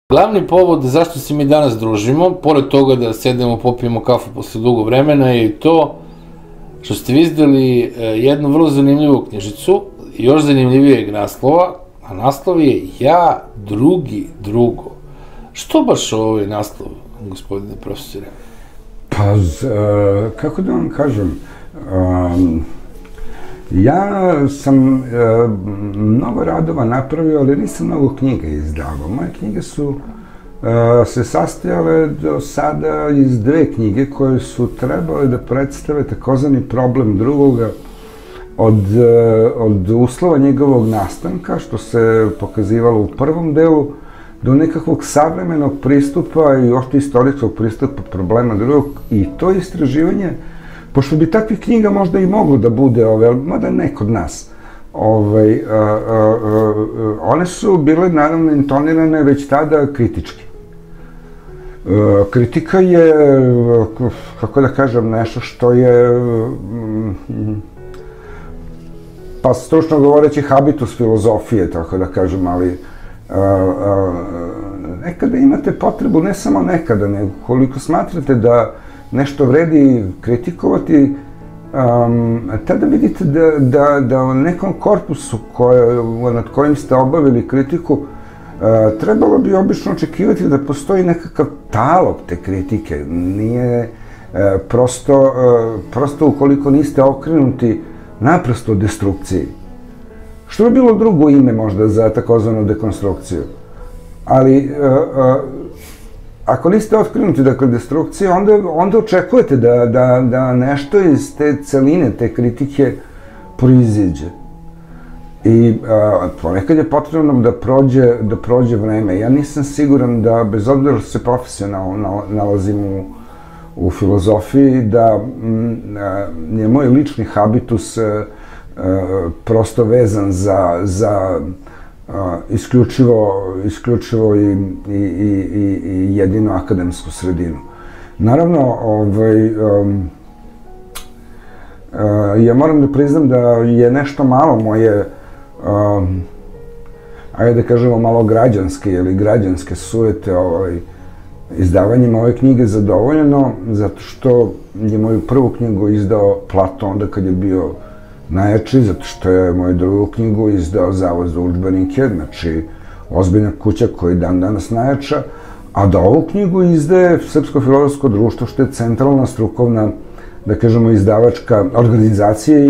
Glavni povod zašto se mi danas družimo, pored toga da sedemo, popijemo kafu posle dugo vremena, je i to što ste vi izdali jednu vrlo zanimljivu knjižicu, još zanimljivijeg naslova, a naslov je Ja, drugi, drugo. Što baš ovaj naslov, gospodine profesore? Pa, kako da vam kažem, ja sam mnogo radova napravio, ali nisam mnogo knjiga izdavao. Moje knjige su se sastojale do sada iz dve knjige koje su trebale da predstave takozvani problem drugoga od uslova njegovog nastanka, što se pokazivalo u prvom delu, do nekakvog savremenog pristupa i ošte istorijskog pristupa problema drugog. I to istraživanje, pošto bi takvih knjiga možda i moglo da bude, mada ne kod nas, one su bile naravno intonirane već tada kritički. Kritika je, kako da kažem, nešto što je, pa stručno govoreći, habitus filozofije, tako da kažem, ali nekada imate potrebu, ne samo nekada, nego koliko smatrate da nešto vredi kritikovati, tada vidite da u nekom korpusu nad kojim ste obavili kritiku trebalo bi obično očekivati da postoji nekakav talog te kritike. Nije prosto ukoliko niste okrenuti naprosto destrukciji. Što bi bilo drugo ime možda za takozvanu dekonstrukciju? Ali ako niste otkrenuti, dakle, destrukcije, onda očekujete da nešto iz te celine, te kritike proiziđe. I ponekad je potrebno da prođe vreme. Ja nisam siguran da, bez obzira što se profesionalno nalazim u filozofiji, da je moj lični habitus prosto vezan za isključivo i jedinu akademsku sredinu. Naravno, ja moram da priznam da je nešto malo moje, ajde da kažemo, malo građanske ili građanske sujete izdavanjem ove knjige zadovoljeno, zato što je moju prvu knjigu izdao Plato onda kad je bio najjači, zato što je moju drugu knjigu izdao Zavod za udžbenike, znači ozbiljna kuća koja je dan danas najjača, a da ovu knjigu izdaje Srpsko filozofsko društvo, što je centralna strukovna, da kažemo, izdavačka organizacija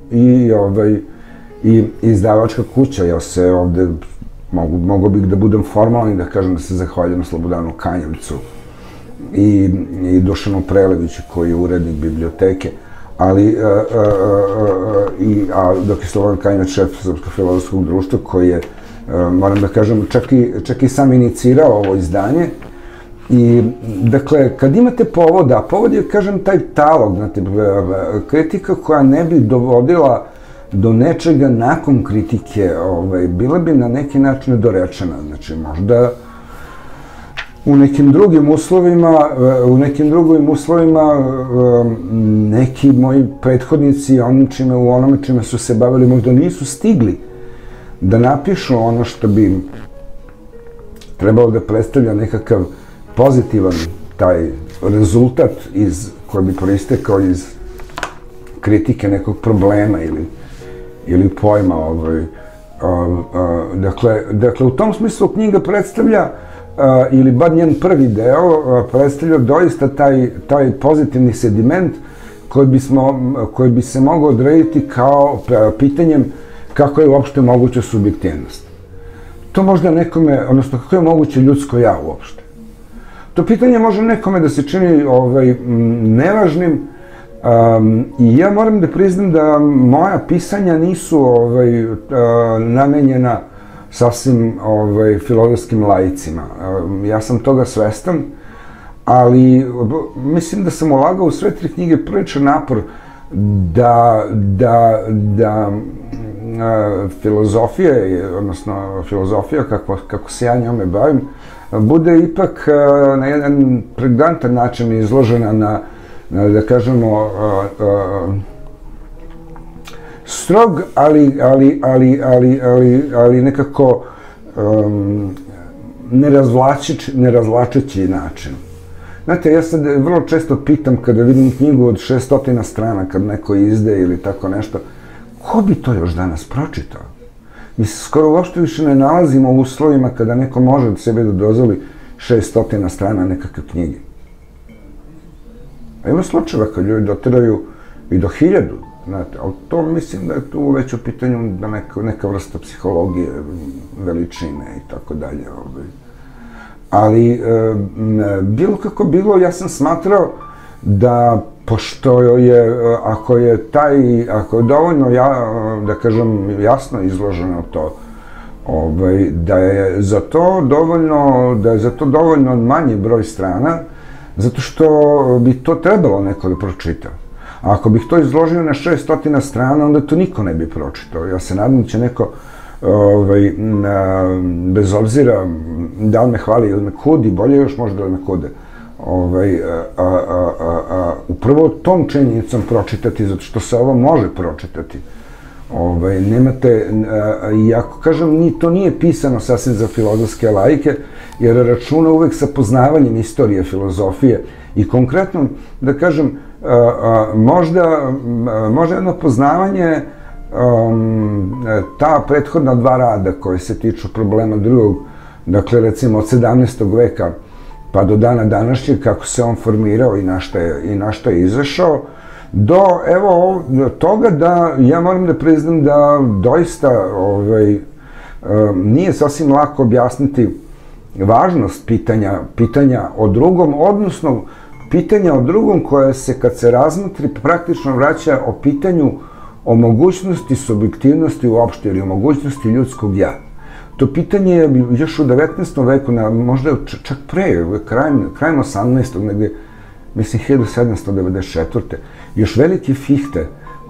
i izdavačka kuća. Ja se ovde, mogo bih da budem formalni, da kažem da se zahvaljujem Slobodanu Kanjevcu i Dušanu Preleviću koji je urednik biblioteke, ali, dok je Slobodan Kanjevac šef Srpskog filozofskog društva koji je, moram da kažem, čak i sam inicirao ovo izdanje. I, dakle, kad imate povoda, povod je, kažem, taj talog, znate, kritika koja ne bi dovodila do nečega nakon kritike, bila bi na neki način dorečena. Znači, možda u nekim drugim uslovima neki moji prethodnici u onome čime su se bavili možda nisu stigli da napišu ono što bi trebalo da predstavlja nekakav pozitivan taj rezultat koji bi proistekao iz kritike nekog problema ili pojma. Dakle, u tom smislu knjiga predstavlja, ili bar njen prvi deo, predstavlja doista taj pozitivni sediment koji bi se mogao odrediti kao pitanjem kako je uopšte moguća subjektivnost. To možda nekome, odnosno kako je moguće ljudsko ja uopšte. To pitanje može nekome da se čini nevažnim i ja moram da priznam da moja pisanja nisu namenjena sasvim filozofskim laicima. Ja sam toga svestan, ali mislim da sam ulagao u sve tri knjige priličan napor da filozofija, odnosno filozofija kako se ja njome bavim, bude ipak na jedan pregnantan način izložena na, da kažemo, strog, ali nekako nerazvlačeći način. Znate, ja sad vrlo često pitam kada vidim knjigu od 600 strana, kad neko izde ili tako nešto, ko bi to još danas pročitao? Mi se skoro uopšte više ne nalazimo u uslovima kada neko može od sebe da dozvoli 600 strana nekakve knjige. A ima slučajeva kad ljudi dotiraju i do 1000, znate, ali to mislim da je tu već u pitanju neka vrsta psihologije, veličine i tako dalje. Ali, bilo kako bilo, ja sam smatrao da, pošto je, ako je dovoljno, da kažem, jasno izloženo to, da je za to dovoljno manji broj strana, zato što bi to trebalo neko da pročita. A ako bih to izložio na 600 strana, onda to niko ne bi pročitao. Ja se nadam da će neko, bez obzira da li me hvali ili me kudi, bolje još možda da me kude, upravo tom činjenicom pročitati, zato što se ovo može pročitati. Nemate, i ako kažem, to nije pisano sasvim za filozofske laike, jer računa uvek sa poznavanjem istorije filozofije i konkretno, da kažem, možda jedno poznavanje ta prethodna 2 rada koje se tiču problema drugog, dakle recimo od 17. veka pa do dana današnjeg, kako se on formirao i na šta je izašao, do evo toga da ja moram da priznam da doista nije sasvim lako objasniti važnost pitanja o drugom, odnosno pitanja o drugom koje se kad se razmotri praktično vraća o pitanju o mogućnosti subjektivnosti uopšte ili o mogućnosti ljudskog ja. To pitanje je još u 19. veku, možda čak pre, krajem 18. negde, mislim 1794. Još veliki Fichte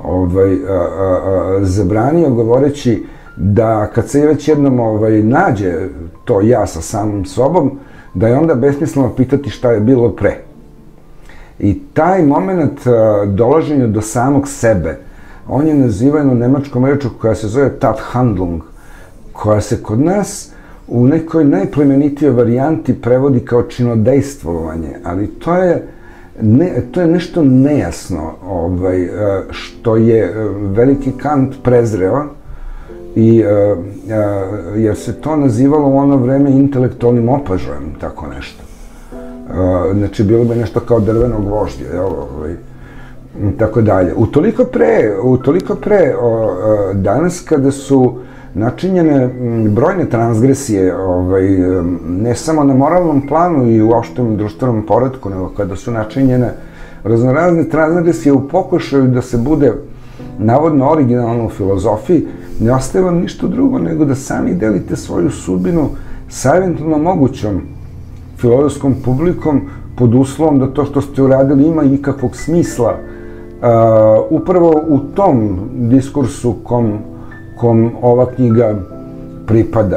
zabranio govoreći da kad se već jednom nađe to ja sa samim sobom, da je onda besmisleno pitati šta je bilo pre. I taj moment dolaženja do samog sebe, on je nazivao jednom nemačkom reču koja se zove Tathandlung, koja se kod nas u nekoj najplemenitijoj varijanti prevodi kao činodejstvovanje, ali to je nešto nejasno, što je veliki Kant prezreo, jer se to nazivalo u ono vreme intelektualnim opažajem, tako nešto. Znači, bilo bi nešto kao drveno gvožđe, tako dalje. Utoliko pre, danas kada su načinjene brojne transgresije, ne samo na moralnom planu i u opštem društvenom poretku, nego kada su načinjene raznorazne transgresije u pokušaju da se bude navodno originalno u filozofiji, ne ostaje vam ništa drugo nego da sami delite svoju sudbinu sa eventualno mogućom filozofskom publikom pod uslovom da to što ste uradili ima ikakvog smisla upravo u tom diskursu kom ova knjiga pripada.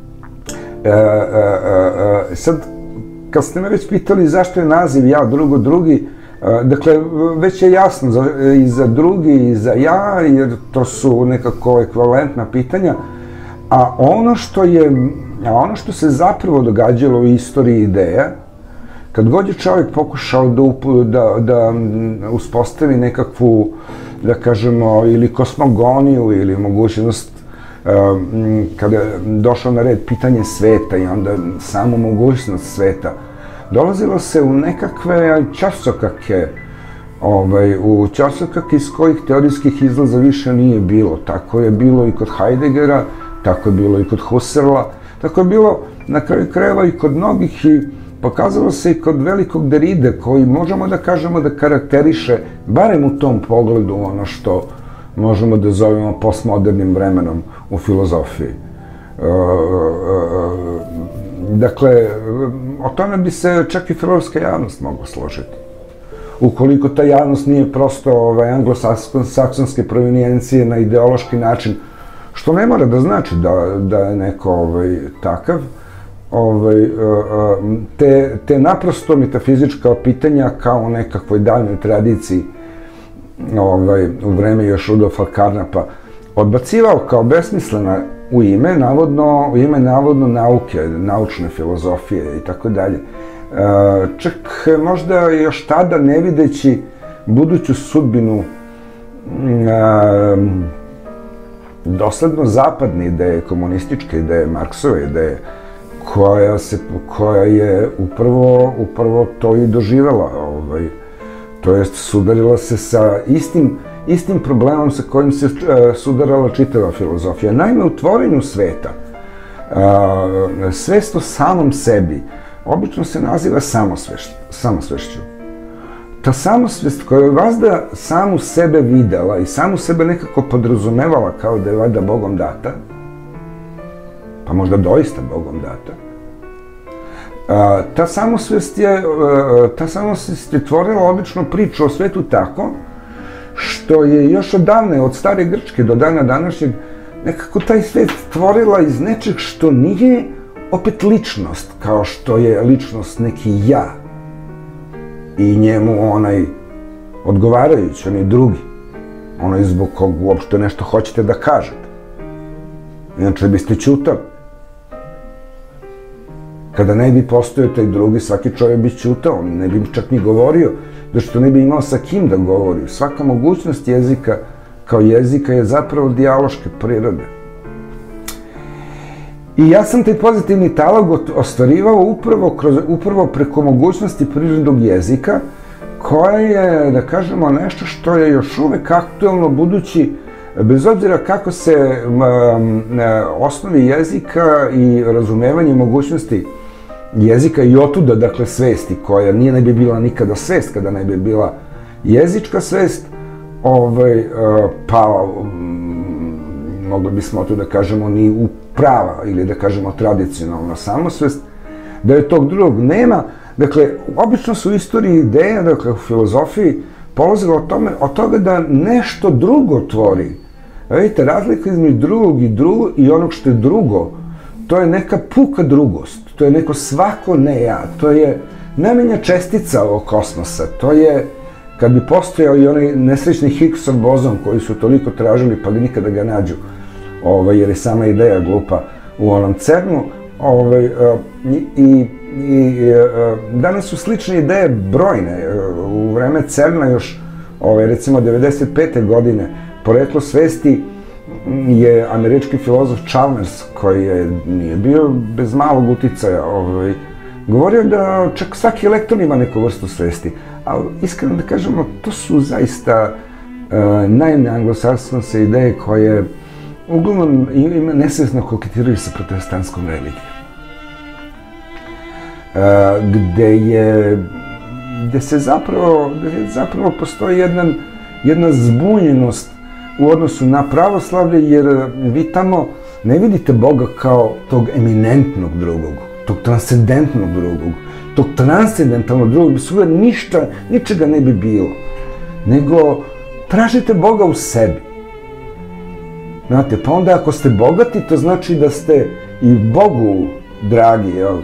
Sad, kad ste me već pitali zašto je naziv ja, drugo, drugi, dakle, već je jasno i za drugi i za ja, jer to su nekako ekvivalentna pitanja, a ono što se zapravo događalo u istoriji ideja, kad god je čovjek pokušao da uspostavi nekakvu, da kažemo, ili kosmogoniju, ili mogućnost, kada je došao na red pitanje sveta i onda samo mogućnost sveta, dolazilo se u nekakve časokake, u časokake iz kojih teorijskih izlaza više nije bilo. Tako je bilo i kod Heideggera, tako je bilo i kod Husserla, tako je bilo na kraju krajeva i kod mnogih i pokazalo se i kod velikog Derride, koji možemo da kažemo da karakteriše, barem u tom pogledu, ono što možemo da zovemo postmodernim vremenom u filozofiji. Dakle, o tome bi se čak i filozofska javnost mogla složiti. Ukoliko ta javnost nije prosto anglosaksonske provenijencije na ideološki način, što ne mora da znači da je neko takav, te naprosto metafizička pitanja kao u nekakvoj daljnoj tradiciji u vreme još Rudolfa Carnapa odbacivao kao besmislena u ime navodno nauke, naučne filozofije i tako dalje. Čak možda još tada ne videći buduću sudbinu dosledno zapadne ideje, komunističke ideje, Marksove ideje, koja je upravo to i doživela, to jest sudarila se sa istim problemom sa kojim se sudarala čitava filozofija. Naime, u tvorenju sveta, svest o samom sebi obično se naziva samosvešću. Ta samosvest koja je vazda samu sebe videla i samu sebe nekako podrazumevala kao da je vada Bogom data, pa možda doista Bogom data, ta samosvest je tvorila obično priču o svetu tako što je još odavne, od stare Grčke do dana današnjeg, nekako taj svet stvorila iz nečeg što nije opet ličnost, kao što je ličnost neki ja i njemu onaj odgovarajući, onaj drugi, onaj zbog kog uopšte nešto hoćete da kažete. Inače biste ćutali. Kada ne bi postojao taj drugi, svaki čovjek bi ćutao, on ne bi čak ni govorio, zato što ne bi imao sa kim da govori. Svaka mogućnost jezika kao jezika je zapravo dijaloške prirode. I ja sam taj pozitivni talog ostvarivao upravo preko mogućnosti prirodnog jezika, koja je, da kažemo, nešto što je još uvek aktuelno, budući, bez obzira kako se osnovi jezika i razumevanje mogućnosti jezika i otuda, dakle, svesti, koja nije ne bi bila nikada svest, kada ne bi bila jezička svest, pa mogli bismo to da kažemo ni u prava ili da kažemo tradicionalna samosvest, da je tog drugog nema. Dakle, obično su u istoriji ideje, dakle, u filozofiji, polazile od toga da nešto drugo tvori. Vidite, razlika između drugog i onog što je drugo, to je neka puka drugost, to je neko svako ne ja, to je najmanja čestica ovog kosmosa, to je, kad bi postojao i onaj nesrećni Higgsov bozon koji su toliko tražili pa nikada ga nađu, jer je sama ideja glupa u onom CERN-u, i danas su slične ideje brojne. U vreme CERN-a još, recimo 95. godine, poreklo svesti je američki filozof Chalmers, koji nije bio bez malog uticaja, govorio da čak svaki elektron ima neku vrstu svesti. Ali, iskreno da kažemo, to su zaista najneanglosaksonske ideje koje uglavnom nesvesno koketiraju sa protestantskom religijom. Gde se zapravo postoji jedna zbunjenost u odnosu na pravoslavlje, jer vi tamo ne vidite Boga kao tog eminentnog drugog, tog transcendentnog drugog, tog transcendentalnog drugog, bez koga ničega ne bi bilo, nego tražite Boga u sebi. Znate, pa onda ako ste bogati, to znači da ste i Bogu dragi, jel?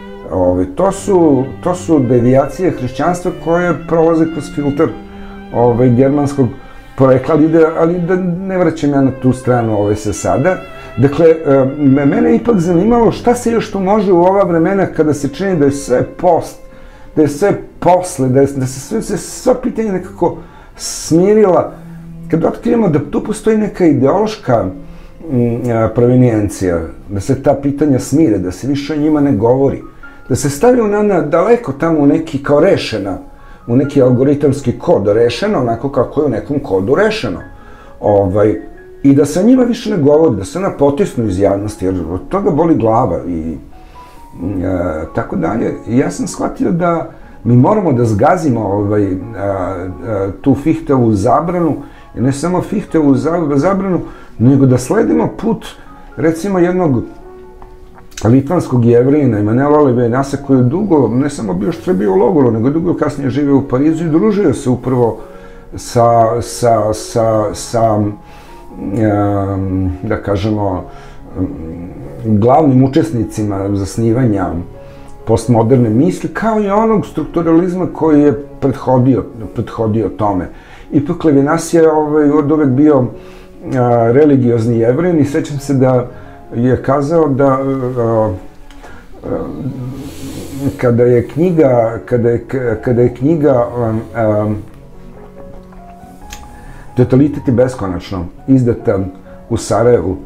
To su devijacije hrišćanstva koje prolaze kroz filter germanskog porekla, ali da ne vraćam ja na tu stranu sa sada. Dakle, mene je ipak zanimalo šta se još tu može u ova vremena kada se čini da je sve post, da je sve posle, da se sva pitanja nekako smirila, kada otkrijemo da tu postoji neka ideološka provenijencija, da se ta pitanja smire, da se više o njima ne govori, da se stavljaju na daleko tamo u neki kao rešena, u neki algoritamski kod rešeno, onako kako je u nekom kodu rešeno. I da se o njima više ne govori, da se ona potisnu iz javnosti, jer od toga boli glava i tako dalje. I ja sam shvatio da mi moramo da zgazimo tu Fichteovu zabranu, i ne samo Fichteovu zabranu, nego da sledimo put, recimo, jednog litvanskog Jevrina, Emanuela Levinasa, koji je dugo, ne samo bio što je bio u logoru, nego dugo kasnije živio u Parizu i družio se upravo sa da kažemo, glavnim učesnicima zasnivanja postmoderne misli, kao i onog strukturalizma koji je prethodio tome. Ipak Levinas je od uvek bio religiozni Jevrin i sećam se da je kazao da kada je knjiga Totalitet je beskonačno izdata u Sarajevu,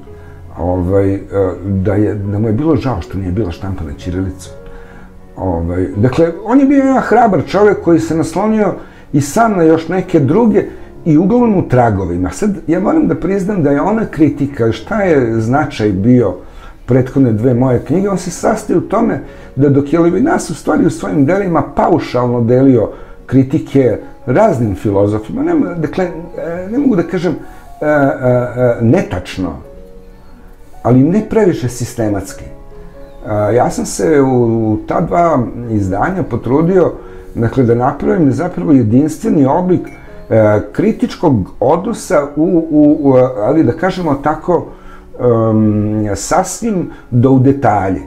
da mu je bilo žao što nije bila štampana ćirilicom. Dakle, on je bio jedan hrabar čovjek koji se naslonio i sam na još neke druge i uglavnom u tragovima. Sad, ja moram da priznam da je ona kritika, šta je značaj bio prethodne dve moje knjige, on se sastoji u tome da dok je Levinas u stvari u svojim delima paušalno delio kritike raznim filozofima, dakle, ne mogu da kažem netačno, ali ne previše sistematski. Ja sam se u ta dva izdanja potrudio, dakle, da napravim zapravo jedinstveni oblik kritičkog odnosa ali da kažemo tako, sasvim u detalje.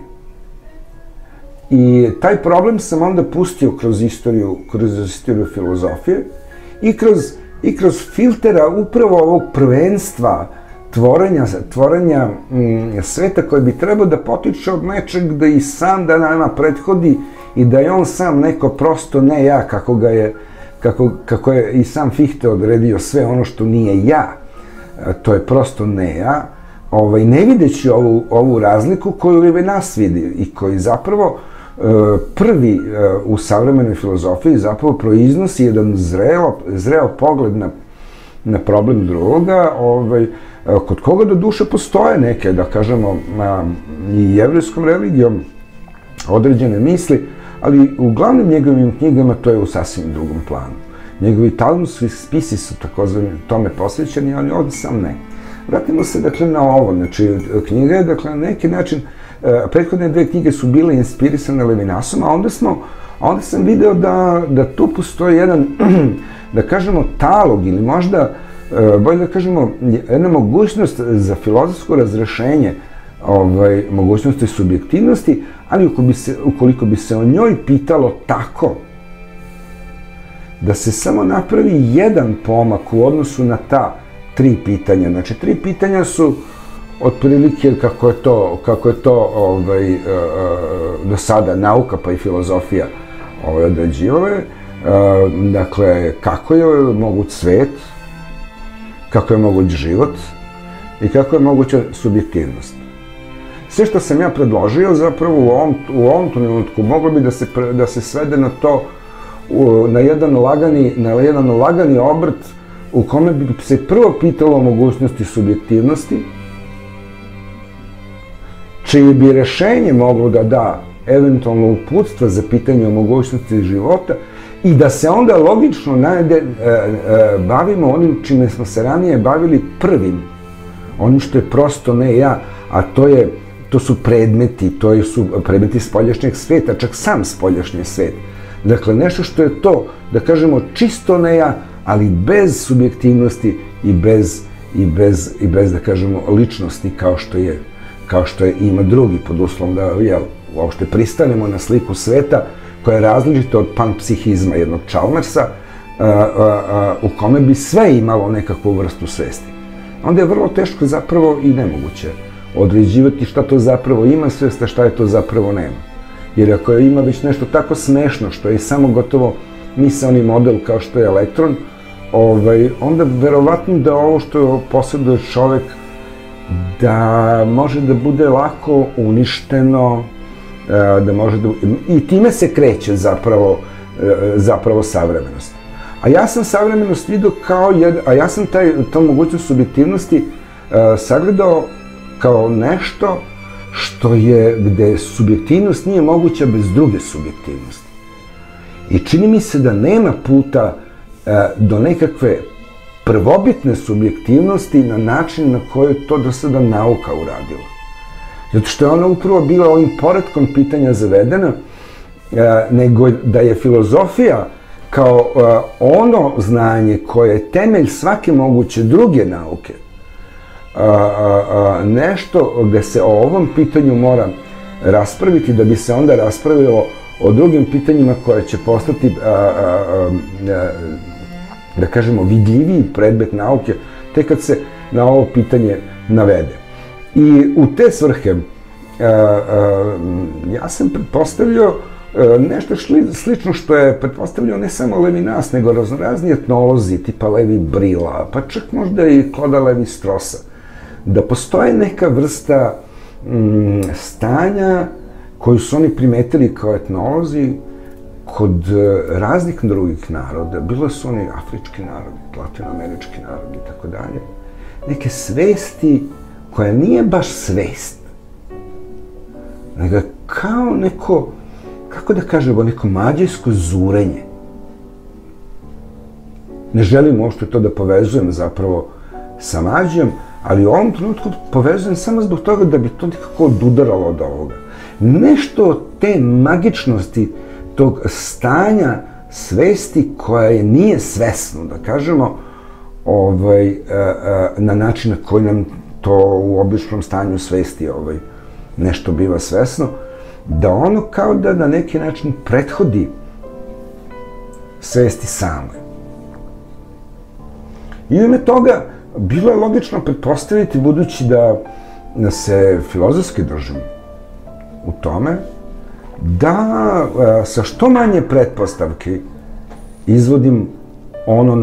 I taj problem sam onda pustio kroz istoriju filozofije i kroz filtera upravo ovog prvenstva tvorenja sveta koje bi trebao da potiče od nečeg da i sam da nama prethodi i da je on sam neko prosto ne ja, kako je i sam Fichte odredio sve ono što nije ja, to je prosto ne ja, ne videći ovu razliku koju Levinas vidi i koji zapravo prvi u savremenoj filozofiji zapravo proiznosi jedan zreo pogled na problem drugoga, kod koga do duše postoje neke, da kažemo, i jevrejskom religijom određene misli, ali u glavnim njegovim knjigama to je u sasvim drugom planu. Njegovi talmudski spisi su takozvani tome posvećeni, ali ovdje sam ne. Vratimo se, dakle, na ovo. Znači, knjiga je, dakle, na neki način, prethodne dve knjige su bile inspirisane Levinasom, a onda sam video da tu postoji jedan, da kažemo, talog ili možda, bolje da kažemo, jedna mogućnost za filozofsko razrešenje mogućnosti subjektivnosti, ali ukoliko bi se o njoj pitalo tako, da se samo napravi jedan pomak u odnosu na ta tri pitanja. Znači, tri pitanja su otprilike kako je to do sada nauka pa i filozofija određivale. Dakle, kako je moguć svet, kako je moguć život i kako je moguća subjektivnost. Sve što sam ja predložio zapravo u ovom trenutku moglo bi da se svede na to, na jedan lagani obrt u kome bi se prvo pitalo o mogućnosti subjektivnosti, čije bi rešenje moglo da da eventualno uputstva za pitanje o mogućnosti života i da se onda logično bavimo onim čime smo se ranije bavili prvim, onim što je prosto ne ja, a to su predmeti spoljašnjeg sveta, čak sam spoljašnji svet. Dakle, nešto što je to, da kažemo, čisto ne ja, ali bez subjektivnosti i bez, da kažemo, ličnosti kao što je ima drugi, pod uslovom da, uopšte pristanemo na sliku sveta koja je različita od panpsihizma jednog Chalmersa, u kome bi sve imalo nekakvu vrstu svesti. Onda je vrlo teško zapravo i nemoguće određivati šta to zapravo ima svest, a šta je to zapravo nema. Jer ako ima već nešto tako smešno, što je samo gotovo misaoni model kao što je elektron, onda verovatno da ovo što posjeduje čovek da može da bude lako uništeno, i time se kreće zapravo savremenost. A ja sam savremenost vidio ja sam tu mogućnost subjektivnosti sagledao kao nešto gde subjektivnost nije moguća bez druge subjektivnosti. I čini mi se da nema puta do nekakve prvobitne subjektivnosti na način na koji je to do sada nauka uradila. Zato što je ona upravo bila ovim poretkom pitanja zavedena, nego da je filozofija kao ono znanje koje je temelj svake moguće druge nauke, nešto gde se o ovom pitanju mora raspraviti da bi se onda raspravilo o drugim pitanjima koje će postati, da kažemo, vidljiviji predmet nauke, tek kad se na ovo pitanje navede. I u te svrhe ja sam pretpostavljao nešto slično što je pretpostavljao ne samo Levinas, nego raznorazni etnolozi, tipa Levi Brila, pa čak možda i Kloda Levi Strosa, da postoje neka vrsta stanja koju su oni primetili kao etnolozi kod raznih drugih naroda, bilo su oni afrički narodi, latinoamerički narodi i tako dalje, neke svesti koja nije baš svest, nego kao neko, kako da kažemo, neko mađijsko zurenje. Ne želim uopšte to da povezujem zapravo sa mađijom, ali u ovom trenutku povezujem samo zbog toga da bi to nekako odudaralo od ovoga. Nešto od te magičnosti, tog stanja svesti koja nije svesno, da kažemo, na način na koji nam to u običnom stanju svesti nešto biva svesno, da ono kao da na neki način prethodi svesti samoj. I u ime toga bilo je logično pretpostaviti, budući da se filozofski držim u tome, da sa što manje pretpostavki izvodim ono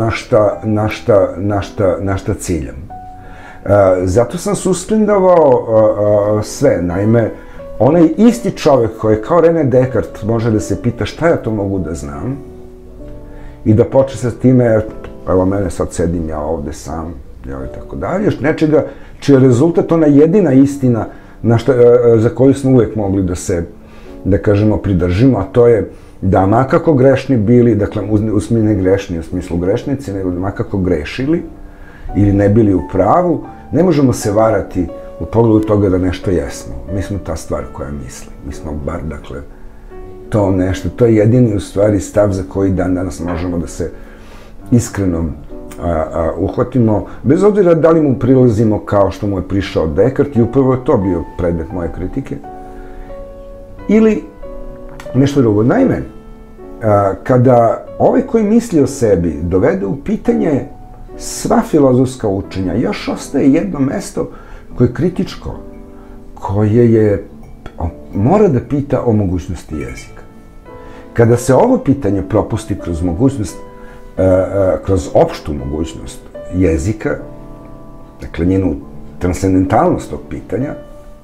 na šta ciljam. Zato sam suspendovao sve. Naime, onaj isti čovjek koji je kao René Descartes može da se pita šta ja to mogu da znam i da počne sa time, evo mene sad sedim ja ovde sam, i tako dalje, još nečega čiji je rezultat ona jedina istina za koju smo uvek mogli da se, da kažemo, pridržimo, a to je da makako grešni bili, dakle, ne grešni u smislu grešnici, nego da makako grešili ili ne bili u pravu, ne možemo se varati u pogledu toga da nešto jesmo. Mi smo ta stvar koja misli. Mi smo bar, dakle, to nešto. To je jedini, u stvari, stav za koji danas možemo da se iskreno uhvatimo, bez obzira da li mu prilazimo kao što mu je prišao Descartes, i upravo je to bio predmet moje kritike, ili nešto drugo. Naime, kada ovaj koji misli o sebi dovede u pitanje sva filozofska učenja, još ostaje jedno mesto koje je kritičko, koje mora da pita o mogućnosti jezika. Kada se ovo pitanje propusti kroz mogućnost, kroz opštu mogućnost jezika, dakle njenu transcendentalnost tog pitanja,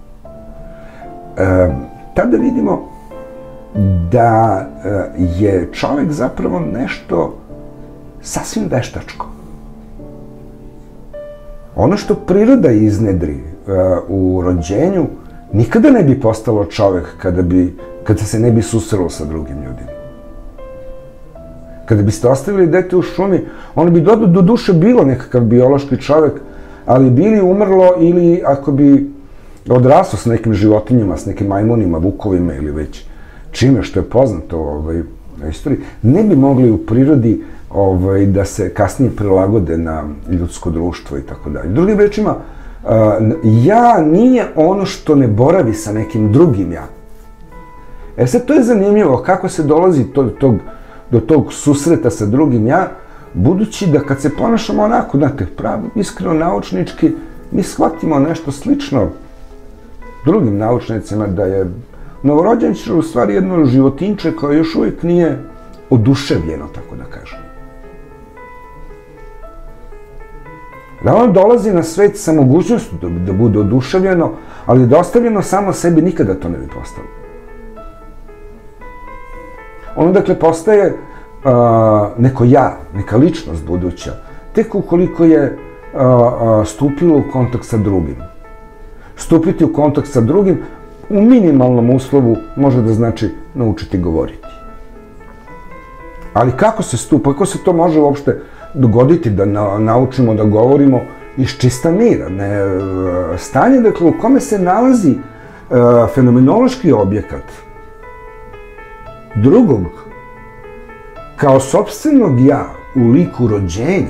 tada vidimo da je čovek zapravo nešto sasvim veštačko. Ono što priroda iznedri u rođenju nikada ne bi postalo čovek kada se ne bi susrelo sa drugim ljudima. Kada biste ostavili dete u šumi, ono bi do duše bilo nekakav biološki čovek, ali bili umrlo ili ako bi odraslo s nekim životinjama, s nekim majmunima, vukovima ili već čime što je poznato na istoriji, ne bi mogli u prirodi da se kasnije prilagode na ljudsko društvo i tako dalje. Drugim rečima, ja nije ono što ne boravi sa nekim drugim ja. Sad, to je zanimljivo kako se dolazi do tog susreta sa drugim ja, budući da kad se ponašamo onako, znate, iskreno naučnički, mi shvatimo nešto slično drugim naučnicima, da je novorođenče u stvari jedno životinče koje još uvijek nije oduševljeno, tako da kažem. Da ono dolazi na svet sa mogućnostu da bude oduševljeno, ali da ostavljeno samo sebi nikada to ne bi postalo. Ono, dakle, postaje neko ja, neka ličnost buduća, tek ukoliko je stupilo u kontakt sa drugim. Stupiti u kontakt sa drugim u minimalnom uslovu može da znači naučiti govoriti. Ali kako se stupa, kako se to može uopšte dogoditi da naučimo da govorimo iz čista mira? Stanje, dakle, u kome se nalazi fenomenološki objekat drugog kao sopstvenog ja u liku rođenja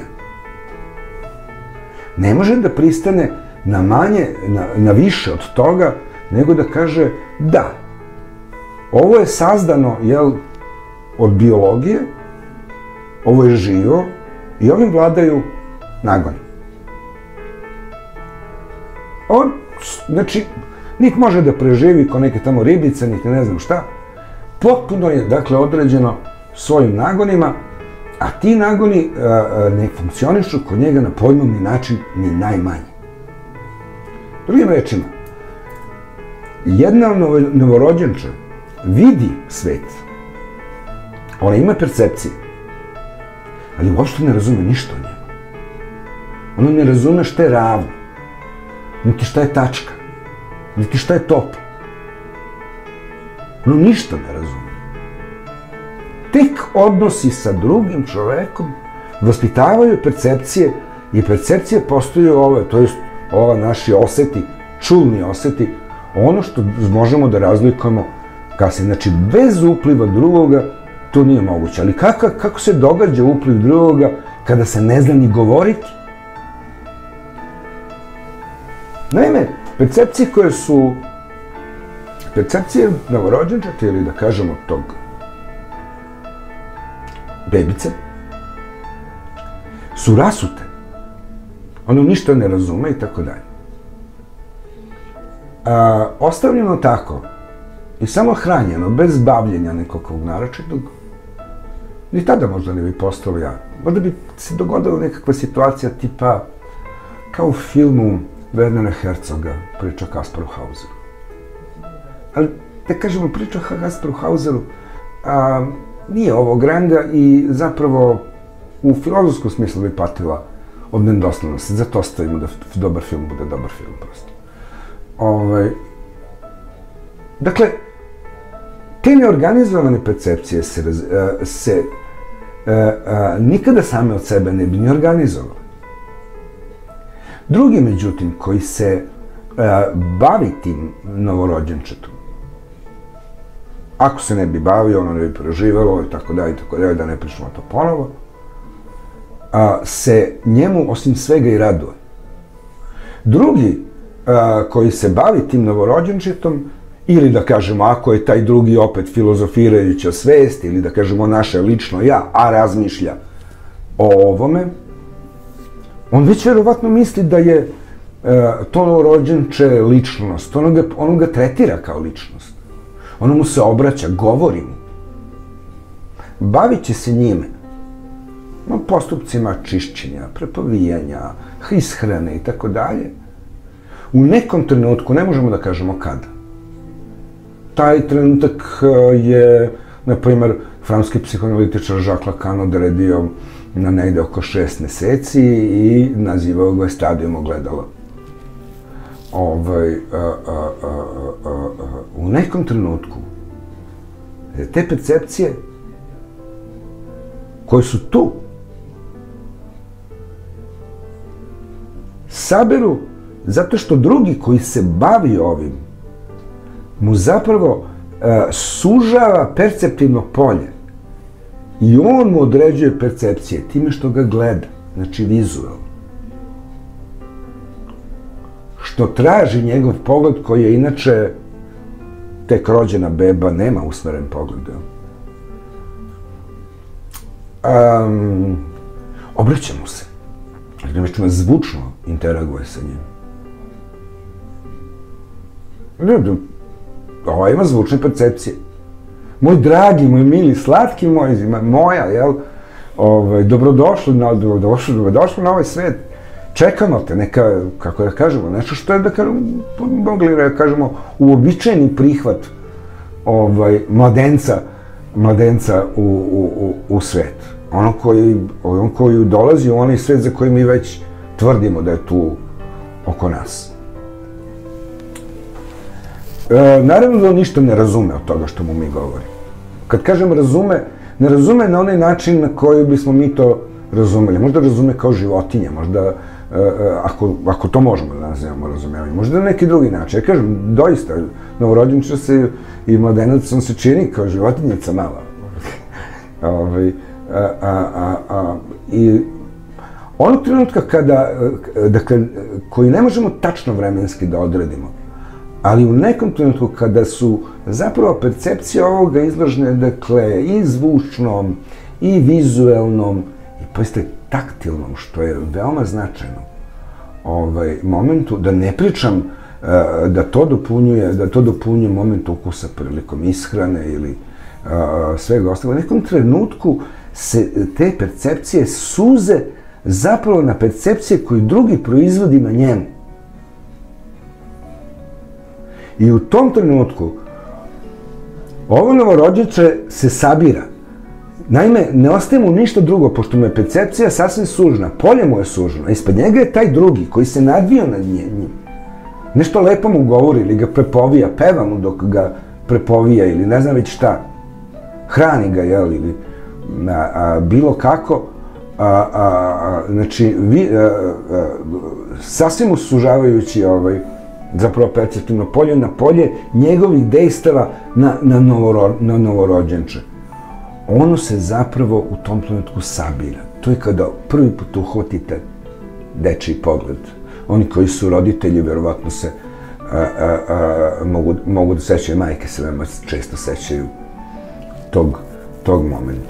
ne može da pristane na manje, na više od toga, nego da kaže da, ovo je sazdano, od biologije, ovo je živo i ovim vladaju nagoni. On znači, niti može da preživi ko neke tamo ribice, niti ne znam šta. Potpuno je, dakle, određeno svojim nagonima, a ti nagoni ne funkcionišu kod njega na pojmovni način ni najmanje. Drugim rečima, jedna novorođenča vidi svet. Ona ima percepcije, ali uopšte ne razume ništa o njemu. Ona ne razume šta je ravno, niti šta je tačka, niti šta je top. Ona ništa ne razume. Tek odnosi sa drugim čovekom vaspitavaju percepcije i percepcije postaju to jest ova naši oseti, čulni oseti, ono što možemo da razlikujemo kasnije. Znači, bez upliva drugoga to nije moguće. Ali kako se događa upliv drugoga kada se ne zna ni govoriti? Naime, percepcije koje su percepcije novorođenčeta ili da kažemo tog bebice su rasute. Ono ništa ne razume i tako dalje. Ostavljeno tako i samo hranjeno, bez bavljenja nekog naročitog, ni tada možda ne bi postalo ja. Možda bi se dogodila nekakva situacija tipa kao u filmu Wernera Herzoga, priča o Kasparu Hauseru. Ali, da kažemo, priča o Kasparu Hauseru nije ovog ranga i zapravo u filozofskom smislu bi patila od nedoslednosti. Zato ostavimo da dobar film bude dobar film, prosto. Dakle, te neorganizovane percepcije se nikada same od sebe ne bi ni organizovale. Drugi, međutim, koji se bavi tim novorođenčetom, ako se ne bi bavio, ono ne bi preživalo i tako dalje, da ne pričamo to ponovo, se njemu osim svega i raduje. Drugi koji se bavi tim novorođenčetom, ili da kažemo, ako je taj drugi opet filozofirajuća svest, ili da kažemo naše lično ja, a razmišlja o ovome, on već verovatno misli da je to novorođenče ličnost, ono ga tretira kao ličnost. Ono mu se obraća, govori mu. Bavit će se njime, postupcima čišćenja, prepovijanja, ishrane i tako dalje. U nekom trenutku, ne možemo da kažemo kada. Taj trenutak je, na primer, francuski psihoanalitičar Jacques Lacan odredio na negde oko 6 meseci i nazivao ga stadijom ogledala. U nekom trenutku te percepcije koje su tu saberu zato što drugi koji se bavi ovim mu zapravo sužava perceptivno polje i on mu određuje percepcije time što ga gleda, znači vizualno. Što traži njegov pogled koji je inače tek rođena beba, nema usmeren pogled. Obraća mu se. Znači, zvučno interaguje sa njim. Ova ima zvučne percepcije. Moj dragi, moj mili, slatki moj, moja, jel? Dobrodošli na ovaj svet. Čekamo te, neka, kako da kažemo, nešto što je, da kažemo, mogli da kažemo, uobičajeni prihvat mladenca u svet. On koji dolazi u onaj svet za koji mi već tvrdimo da je tu oko nas. Naravno da on ništa ne razume od toga što mu mi govorimo. Kad kažem razume, ne razume na onaj način na koji bismo mi to razumeli. Možda razume kao životinja, možda, ako to možemo da nazivamo razumevanje, možda na neki drugi način. Ja kažem, doista, novorođenče se i mladenac, on se čini kao životinjica mala. I onog trenutka kada, dakle, koji ne možemo tačno vremenski da odredimo, ali u nekom trenutku kada su zapravo percepcije ovoga izložene, dakle, i zvučnom, i vizuelnom, i postoje taktilnom, što je veoma značajno, momentu, da ne pričam da to dopunjuje moment ukusa prilikom ishrane ili svega ostalo. U nekom trenutku se te percepcije suze zapravo na percepcije koje drugi proizvodi na njemu. I u tom trenutku ovo novorođenče se sabira. Naime, ne ostaje mu ništa drugo, pošto mu je percepcija sasvim sužna, polje mu je sužno, a ispred njega je taj drugi koji se nadvio nad njim. Nešto lepo mu govori ili ga prepovija, peva mu dok ga prepovija ili ne znam već šta. Hrani ga, jel, ili bilo kako. Znači, sasvim usužavajući zapravo perceptivno polje na polje njegovih dejstava na novorođenče. Ono se zapravo u tom trenutku sabira. To je kada prvi put uhvatite dečiji pogled. Oni koji su roditelji, verovatno se mogu da sećaju, majke se veoma često sećaju tog momenta.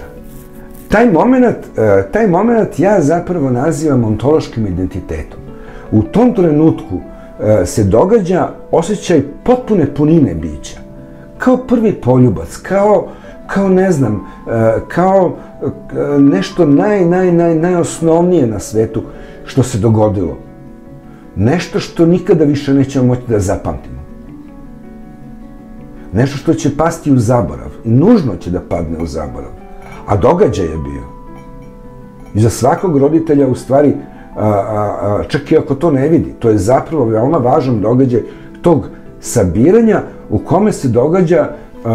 Taj moment ja zapravo nazivam ontološkim identitetom. U tom trenutku se događa osjećaj potpune punine bića. Kao prvi poljubac, kao ne znam, kao nešto najosnovnije na svetu što se dogodilo. Nešto što nikada više nećemo moći da zapamtimo. Nešto što će pasti u zaborav. I nužno će da padne u zaborav. A događaj je bio. I za svakog roditelja, u stvari, čak i ako to ne vidi, to je zapravo veoma važan događaj tog sabiranja u kome se događa,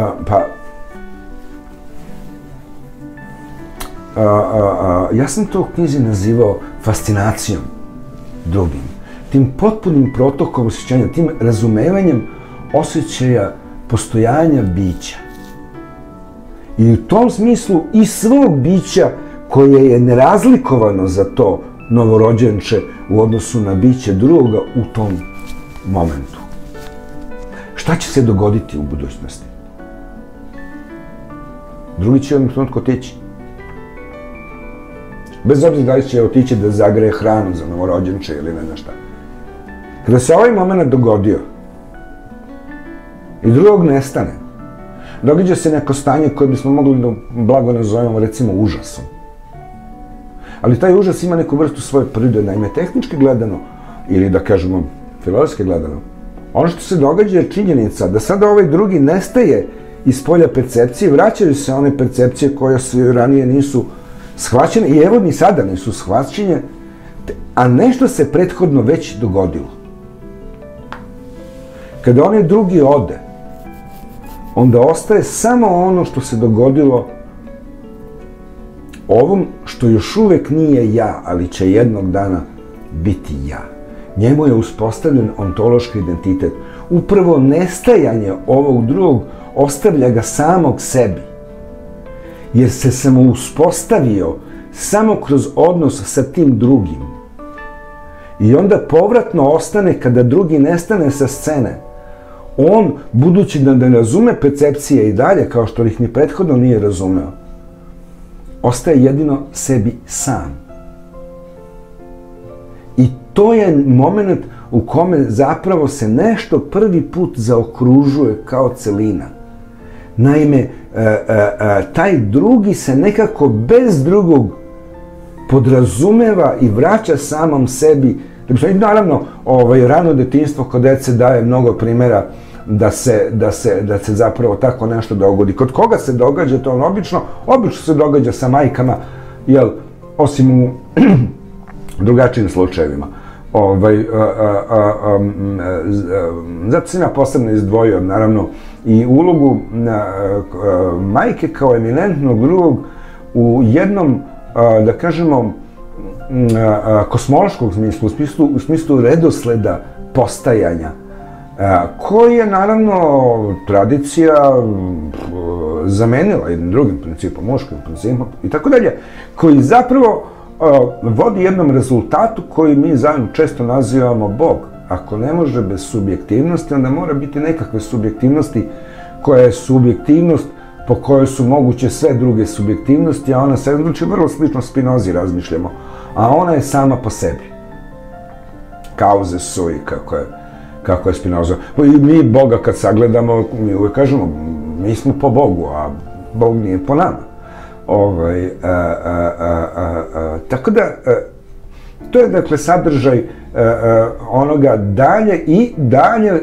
ja sam to u knjizi nazivao fascinacijom drugim. Tim potpunim protokom osjećanja, tim razumevanjem osjećaja postojanja bića. I u tom smislu i svog bića koje je nerazlikovano za to novorođenče u odnosu na biće drugoga u tom momentu. Šta će se dogoditi u budućnosti? Drugi će jednom trenutku otići. Bez obzira da li će otići da zagreje hranu za novorođenče ili ne znam šta. Kada se ovaj moment dogodio i drugog nestane, događa se neko stanje koje bismo mogli da blago nazovemo recimo užasom. Ali taj užas ima neku vrstu svoje prirode, naime tehnički gledano, ili da kažemo filozofski gledano, ono što se događa je činjenica da sada ovaj drugi nestaje iz polja percepcije, vraćaju se one percepcije koje se ranije nisu shvaćene i evo ni sada nisu shvaćene, a nešto se prethodno već dogodilo. Kada onaj drugi ode, onda ostaje samo ono što se dogodilo ovom što još uvek nije ja, ali će jednog dana biti ja. Njemu je uspostavljen ontološki identitet. Upravo nestajanje ovog drugog ostavlja ga samog sebi. Jer se samo uspostavio samo kroz odnos sa tim drugim. I onda povratno ostane kada drugi nestane sa scene. On, budući da ne razume percepcije i dalje, kao što ih ni prethodno nije razumeo, ostaje jedino sebi sam. I to je moment u kome zapravo se nešto prvi put zaokružuje kao celina. Naime, taj drugi se nekako bez drugog podrazumeva i vraća samom sebi. Naravno, rano detinjstvo kod dece daje mnogo primjera da se zapravo tako nešto dogodi. Kod koga se događa to obično se događa sa majkama, jel, osim u drugačijim slučajevima. Zato sam ja posebno izdvojio, naravno, i ulogu majke kao eminentnog drugog u jednom, da kažemo, kosmološkog smislu, u smislu redosleda postajanja, koji je, naravno, tradicija zamenila jednim drugim principom, muškim principom i tako dalje, koji zapravo vodi jednom rezultatu koji mi zajedno često nazivamo Bog. Ako ne može bez subjektivnosti, onda mora biti nekakve subjektivnosti koja je subjektivnost po kojoj su moguće sve druge subjektivnosti, a ona se, znači, vrlo slično Spinozi razmišljamo, a ona je sama po sebi. Cause sui, kako je kako je Spinoza. I mi Boga kad sagledamo, mi uvek kažemo, mi smo po Bogu, a Bog nije po nama. Tako da, to je dakle sadržaj onoga dalje i dalje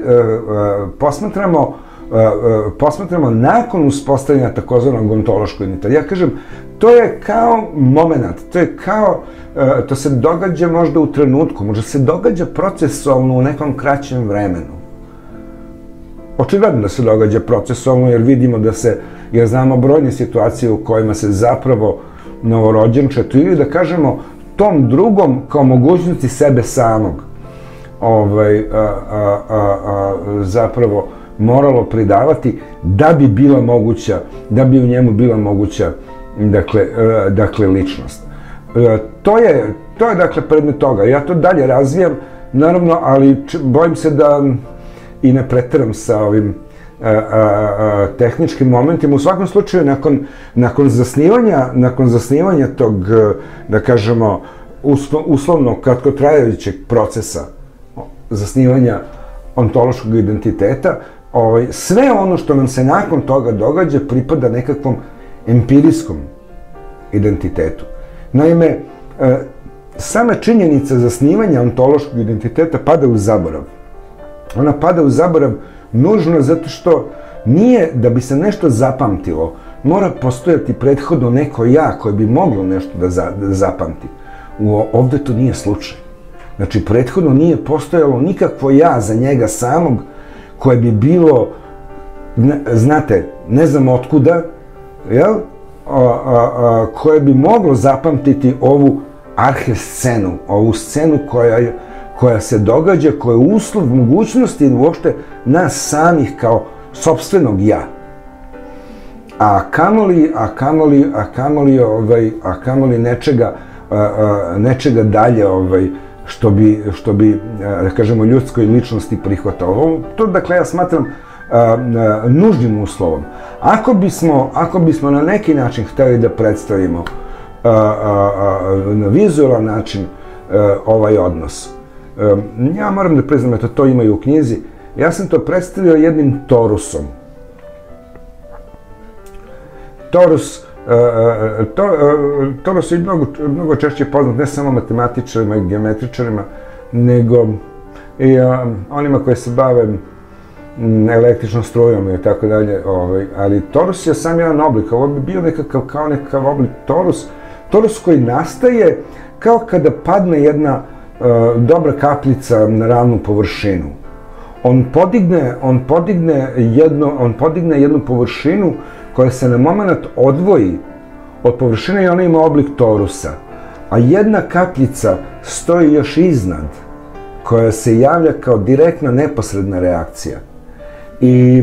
posmatramo nakon uspostavljanja takozvanog ontološkog identiteta. Ja kažem, to je kao moment, to se događa možda u trenutku, možda se događa procesualno u nekom kraćem vremenu. Očigledno da se događa procesualno jer jer znamo brojne situacije u kojima se zapravo novorođenčetu ili da kažemo tom drugom kao mogućnosti sebe samog zapravo moralo pridavati da bi u njemu bila moguća dakle ličnost. To je dakle predmet toga. Ja to dalje razvijam, naravno, ali bojim se da i ne preteram sa ovim tehničkim momentima. U svakom slučaju, nakon zasnivanja tog, da kažemo, uslovno kratkotrajajućeg procesa zasnivanja ontološkog identiteta, sve ono što nam se nakon toga događa pripada nekakvom empirijskom identitetu. Naime, sama činjenica zasnivanja ontološkog identiteta pada u zaborav. Ona pada u zaborav nužno zato što nije, da bi se nešto zapamtilo, mora postojati prethodno neko ja koje bi moglo nešto da zapamti. Ovde to nije slučaj. Znači, prethodno nije postojalo nikakvo ja za njega samog koje bi bilo, znate, ne znam otkuda, jel? Koje bi moglo zapamtiti ovu arhescenu, ovu scenu koja se događa, koja je uslov mogućnosti uopšte nas samih kao sopstvenog ja. A kamoli nečega dalje što bi, da kažemo, ljudskoj ličnosti prihvatalo. To, dakle, ja smatram nužnim uslovom. Ako bismo na neki način hteli da predstavimo na vizualan način ovaj odnos, ja moram da priznam, eto, to ima i u knjizi, ja sam to predstavio jednim torusom. Torus je mnogo češće poznat ne samo matematičarima i geometričarima, nego i onima koji se bave električnom strujom i tako dalje, ali torus je sam jedan oblik, ovo bi bio kao nekakav oblik torus koji nastaje kao kada padne jedna dobra kapljica na ravnu površinu. On podigne jednu površinu koja se na moment odvoji od površine i ona ima oblik torusa. A jedna kapljica stoji još iznad, koja se javlja kao direktna, neposredna reakcija. I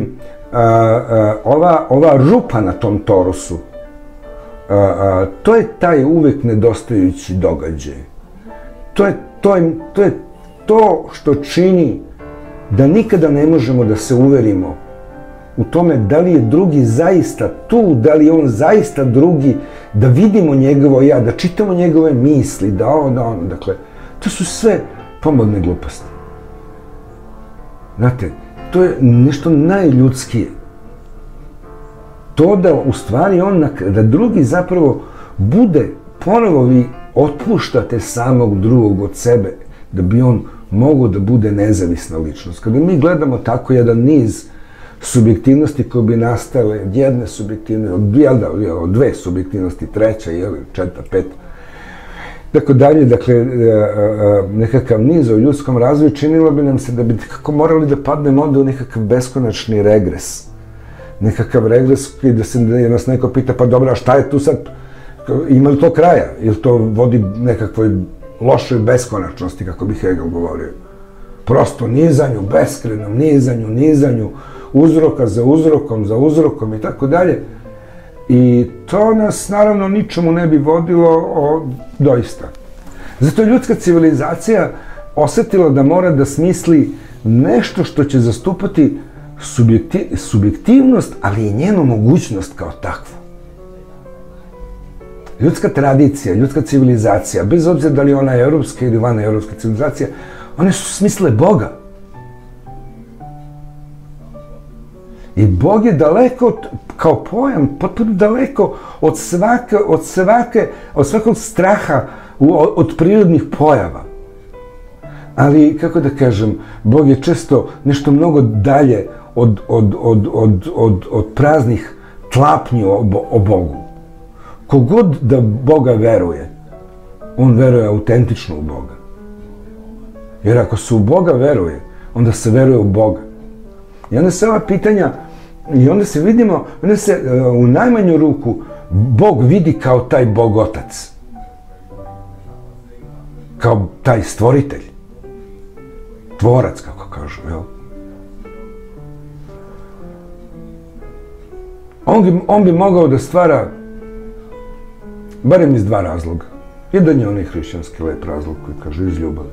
ova rupa na tom torusu, to je taj uvek nedostajući događaj. To je to što čini da nikada ne možemo da se uverimo u tome da li je drugi zaista tu, da li je on zaista drugi, da vidimo njegovo ja, da čitamo njegove misli, da ovo, da ono. Dakle, to su sve pomodne gluposti. Znate, to je nešto najljudskije. To da u stvari da drugi zapravo bude, ponovo vi otpuštate samog drugog od sebe, da bi on mogao da bude nezavisna ličnost. Kada mi gledamo tako jedan niz subjektivnosti koje bi nastale, jedne subjektivnosti, dve subjektivnosti, treća, četvrta, peta, tako dalje, dakle, nekakav niz o ljudskom razvoju, činilo bi nam se da bi kako morali da padnemo onda u nekakav beskonačni regres. Nekakav regres da nas neko pita, pa dobro, a šta je tu sad, ima li to kraja? Ili to vodi nekakvoj lošoj beskonačnosti, kako bi Hegel govorio? Prosto nizanju, beskrenom nizanju, uzroka za uzrokom i tako dalje. I to nas, naravno, ničemu ne bi vodilo doista. Zato je ljudska civilizacija osetila da mora da smisli nešto što će zastupati subjektivnost, ali i njenu mogućnost kao takvu. Ljudska tradicija, ljudska civilizacija, bez obzira da li ona je evropska ili vaneuropska civilizacija, one su smisle Boga. I Bog je daleko, kao pojam, potpuno daleko od svakog straha, od prirodnih pojava. Ali, kako da kažem, Bog je često nešto mnogo dalje od praznih tlapnji o Bogu. Kogod da Boga veruje, on veruje autentično u Boga. Jer ako se u Boga veruje, onda se veruje u Boga. I onda se ova pitanja, i onda se vidimo, onda se u najmanju ruku Bog vidi kao taj Bog Otac. Kao taj stvoritelj. Tvorac, kako kažu, jel? On bi mogao da stvara barem iz dva razloga. Jedan je onaj hrišćanski lep razlog koji kaže iz ljubavi.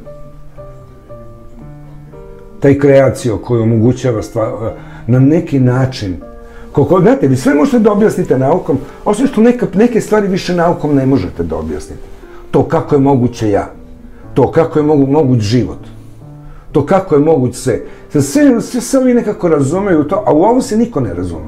Taj kreacio koji omogućava na neki način. Znate, vi sve možete da objasnite naukom, osim što neke stvari više naukom ne možete da objasnite. To kako je moguće ja. To kako je moguć život. To kako je moguć sve. Sve ovi nekako razumeju to, a u ovo se niko ne razume.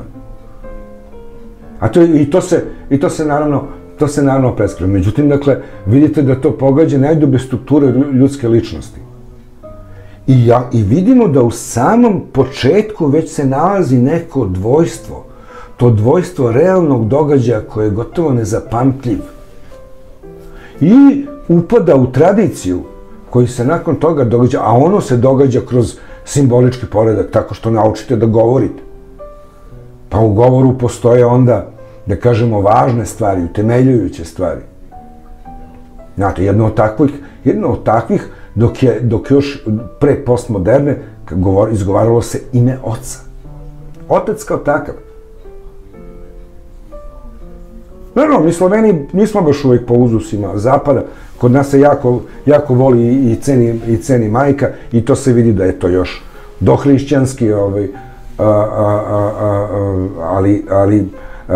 I to se naravno preskriva. Međutim, dakle, vidite da to pogađa najdublje strukture ljudske ličnosti. I vidimo da u samom početku već se nalazi neko dvojstvo. To dvojstvo realnog događaja koje je gotovo nezapamtljiv. I upada u tradiciju koji se nakon toga događa, a ono se događa kroz simbolički poredak, tako što naučite da govorite. Pa u govoru postoje onda, da kažemo, važne stvari, utemeljujuće stvari. Znate, jedno od takvih, dok još pre postmoderne, izgovaralo se ime oca. Otac kao takav. Naravno, mi Sloveni nismo baš uvijek po uzusima zapada. Kod nas se jako voli i ceni majka i to se vidi da je to još dohrišćanski, ali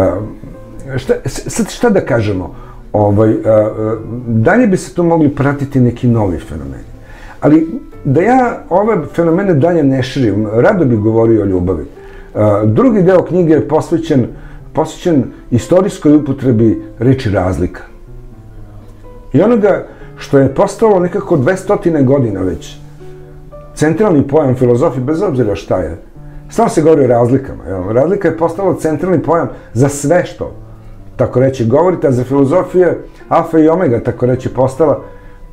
šta da kažemo? Dalje bi se tu mogli pratiti neki novi fenomeni. Ali da ja ove fenomene dalje ne širim, rado bih govorio o ljubavi. Drugi deo knjige je posvećen istorijskoj upotrebi reči razlika. I onoga što je postalo nekako 200 godina već centralni pojam filozofije, bez obzira šta je. Samo se govori o razlikama. Razlika je postala centralni pojam za sve što, tako reći, govorite, a za filozofije alfa i omega, tako reći, postala.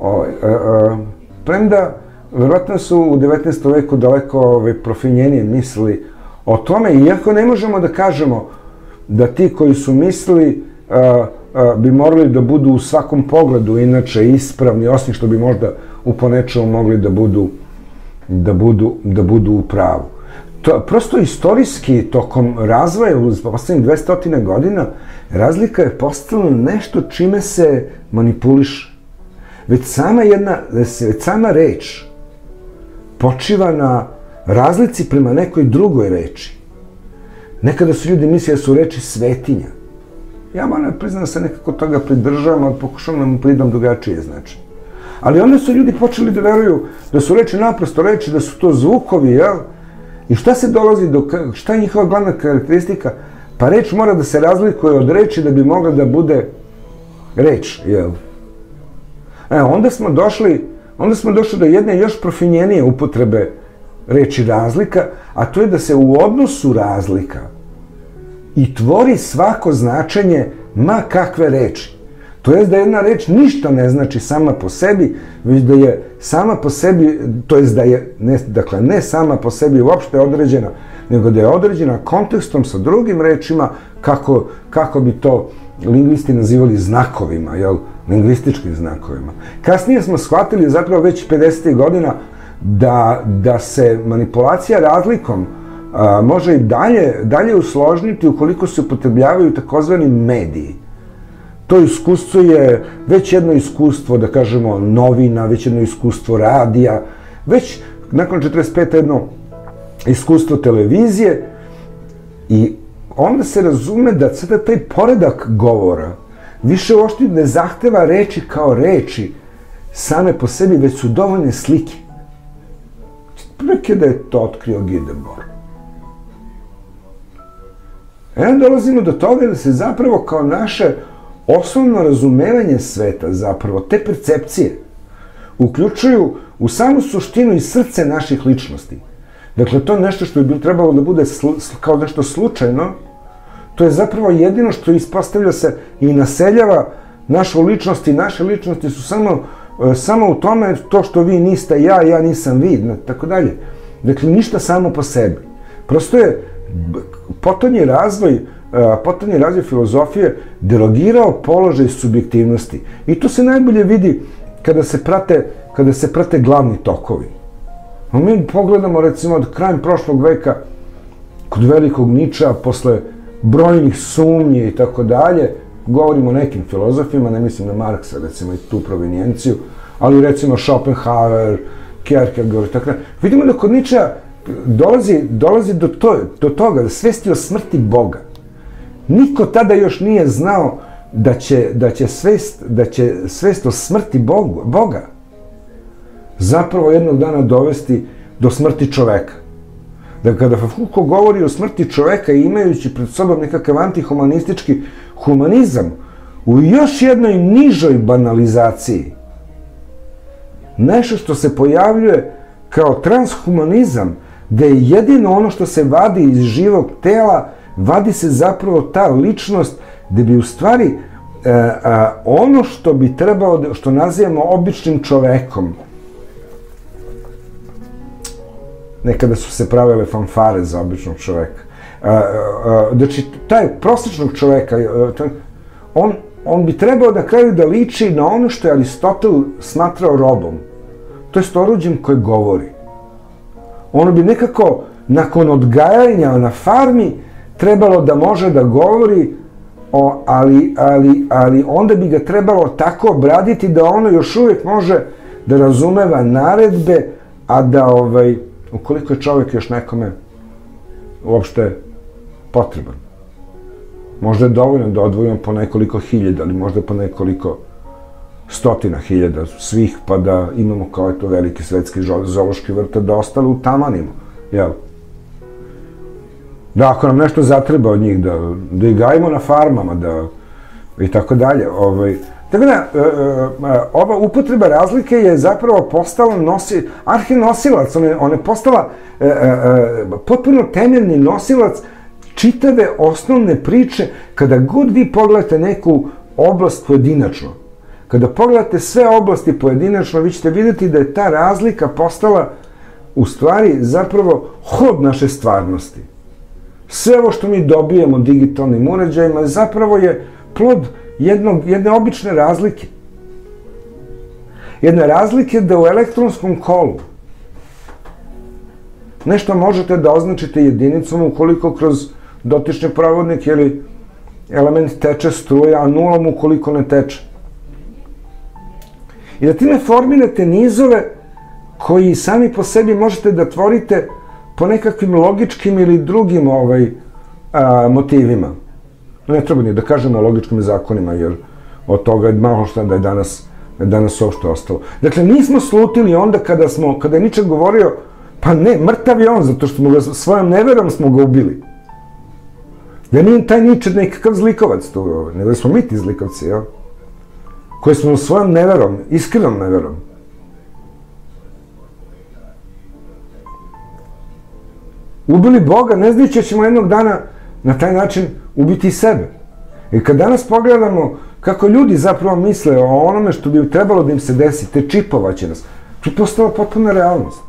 Premda, verovatno su u 19. veku daleko profinjenije mislili o tome, iako ne možemo da kažemo da ti koji su mislili bi morali da budu u svakom pogledu inače ispravni, osim što bi možda u ponečemu mogli da budu u pravu. Prosto istorijski, tokom razvoja u poslednjih 200 godina, razlika je postala nešto čime se manipuliše. Već sama reč počiva na razlici prema nekoj drugoj reči. Nekada su ljudi mislili da su reči svetinja. Ja moram priznam da se nekako toga pridržavam, ali pokušavam da mu pridam drugačije značenje. Ali onda su ljudi počeli da veruju da su reči naprosto reči, da su to zvukovi, jel? I šta se dolazi šta je njihova glavna karakteristika? Pa reč mora da se razlikuje od reči da bi mogla da bude reč, jel? Onda smo došli do jedne još profinjenije upotrebe reči razlika, a to je da se u odnosu razlika i tvori svako značenje ma kakve reči. To jest da jedna reč ništa ne znači sama po sebi, već da je sama po sebi, to jest da je, dakle, ne sama po sebi uopšte određena, nego da je određena kontekstom sa drugim rečima, kako bi to lingvisti nazivali znakovima, jel? Lingvističkim znakovima. Kasnije smo shvatili, zapravo već 50. godina, da se manipulacija razlikom može i dalje usložniti ukoliko se upotrebljavaju takozvani mediji. To iskustvo je već jedno iskustvo, da kažemo, novina, već jedno iskustvo radija, već nakon 45. jedno iskustvo televizije i onda se razume da sada taj poredak govora više uopšte ne zahteva reči kao reči same po sebi, već su dovoljne slike. Preke da je to otkrio Guy Debord. Onda dolazimo do toga da se zapravo kao naše osnovno razumevanje sveta, zapravo te percepcije, uključuju u samu suštinu i srce naših ličnosti. Dakle, to je nešto što bi trebalo da bude kao nešto slučajno, to je zapravo jedino što ispostavlja se i naseljava našu ličnost i naše ličnosti su samo u tome to što vi niste ja, ja nisam vi, tako dalje. Dakle, ništa samo po sebi. Prosto je potonji razvoj filozofije derogirao položaj subjektivnosti. I to se najbolje vidi kada se prate glavni tokovi. Mi pogledamo, recimo, od krajem prošlog veka, kod velikog Niča, posle brojnih sumnji i tako dalje, govorimo o nekim filozofima, ne mislim na Marksa, recimo, i tu provenijenciju, ali recimo Schopenhauer, Kierkegaard i tako dalje. Vidimo da kod Niča dolazi do toga, da svesti o smrti Boga. Niko tada još nije znao da će svest o smrti Boga zapravo jednog dana dovesti do smrti čoveka. Da kada Foucault govori o smrti čoveka imajući pred sobom nekakav antihumanistički humanizam u još jednoj nižoj banalizaciji, nešto što se pojavljuje kao transhumanizam, gde je jedino ono što se vadi iz živog tela, vadi se zapravo ta ličnost, gde bi u stvari ono što bi trebalo, što nazivamo običnim čovekom, nekada su se pravile fanfare za običnog čoveka. Znači, taj prosječnog čoveka, on bi trebao na kraju da liči na ono što je Aristotel smatrao robom. To je oruđem koje govori. Ono bi nekako, nakon odgajanja na farmi, trebalo da može da govori, ali onda bi ga trebalo tako obraditi da ono još uvijek može da razumeva naredbe, a da, ukoliko je čovjek još nekome uopšte potreban. Možda je dovoljno da odvojimo po nekoliko hiljada, ali možda po nekoliko stotina hiljada svih, pa da imamo kao eto veliki svetski zoološki vrt, da ostalo utamanimo, jel? Da, ako nam nešto zatreba od njih, da ih gajimo na farmama, i tako dalje. Tako da, ova upotreba razlike je zapravo postala arhinosilac, ona je postala potpuno temeljni nosilac čitave osnovne priče kada god vi pogledate neku oblast pojedinačno. Kada pogledate sve oblasti pojedinačno, vi ćete vidjeti da je ta razlika postala u stvari zapravo hod naše stvarnosti. Sve ovo što mi dobijemo digitalnim uređajima zapravo je plod jedne obične razlike. Jedne razlike da u elektronskom kolu nešto možete da označite jedinicom ukoliko kroz dotični provodnik ili element teče struje, a nulom ukoliko ne teče. I da time formirate nizove koji sami po sebi možete da tvorite po nekakvim logičkim ili drugim motivima. Ne treba ni da kažemo o logičkim zakonima, jer od toga je malo šta da je danas uopšte ostalo. Dakle, nismo slutili onda kada je Niče govorio, pa ne, mrtav je on, zato što svojom neverom smo ga ubili. Da nije taj Niče nekakav zlikovac tu, nego smo mi ti zlikovci, jel? Koji smo svojom neverom, iskrenom neverom. Ubili Boga, ne znajući ćemo jednog dana na taj način ubiti i sebe. I kad danas pogledamo kako ljudi zapravo misle o onome što bi trebalo da im se desi, te čipovaće nas, to je postala potpuna realnost.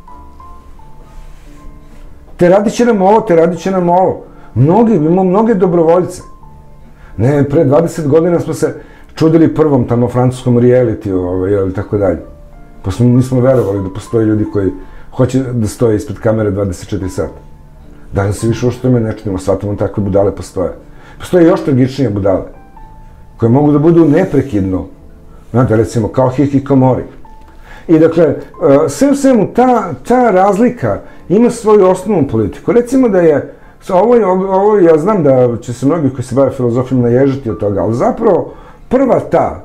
Te radit će nam ovo, te radit će nam ovo. Imamo mnoge dobrovoljce. Ne, pre 20 godina smo se čudili prvom tamo francuskom realitiju, ili tako dalje. Pa nismo verovali da postoje ljudi koji hoće da stoje ispred kamere 24 sata. Danas se više uopšte me ne činimo, shvatamo takve budale postoje. Postoje još tragičnije budale, koje mogu da budu neprekidno, znate, recimo, kao hikikomori. I dakle, sve u svemu, ta razlika ima svoju osnovnu politiku. Recimo da je, ovo ja znam da će se mnogi koji se bave filozofijom naježiti od toga, ali zapravo prva ta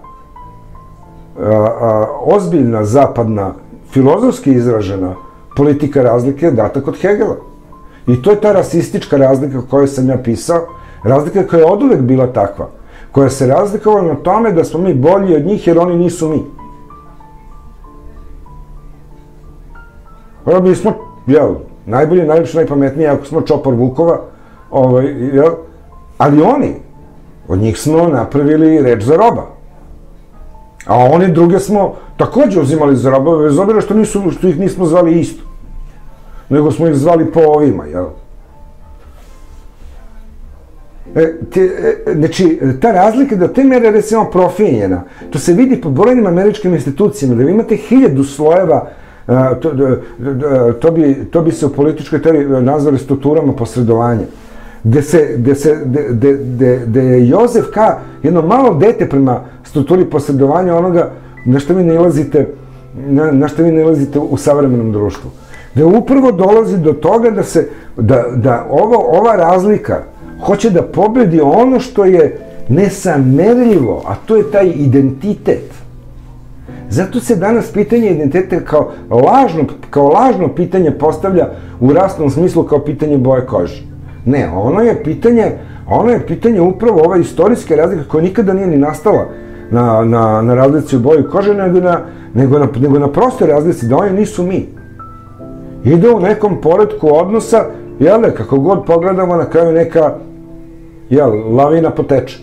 ozbiljna zapadna filozofski izražena politika razlike je data kod Hegela. I to je ta rasistička razlika o kojoj sam ja pisao, Razlika koja je oduvek bila takva, koja se razlikovala na tome da smo mi bolji od njih jer oni nisu mi. Mi smo, najbolji, najljepši, najpametniji, ako smo čopor Vukova, ali oni, od njih smo napravili reč za roba. A oni druge smo takođe uzimali za robove, bez obzira što ih nismo zvali isto. Nego smo ih zvali po ovima, jel? Znači, ta razlika da te mere recimo profijenjena, to se vidi po brojnim američkim institucijama, da vi imate 1000 slojeva, to bi se u političkoj teoriji nazvali strukturama posredovanja, gde je Jozef K. jedno malo dete prema strukturi posredovanja onoga na što vi nalazite u savremenom društvu. Gde upravo dolazi do toga da ova razlika hoće da pobedi ono što je nesamerljivo, a to je taj identitet. Zato se danas pitanje identiteta kao lažno pitanje postavlja u rasnom smislu kao pitanje boje kože. Ne, ono je pitanje upravo ove istorijske razlike koja nikada nije ni nastala na razlici u boji kože, nego na prostoj razlici, da oni nisu mi. Ide u nekom poretku odnosa, kako god pogledamo, na kraju neka, lavina poteče.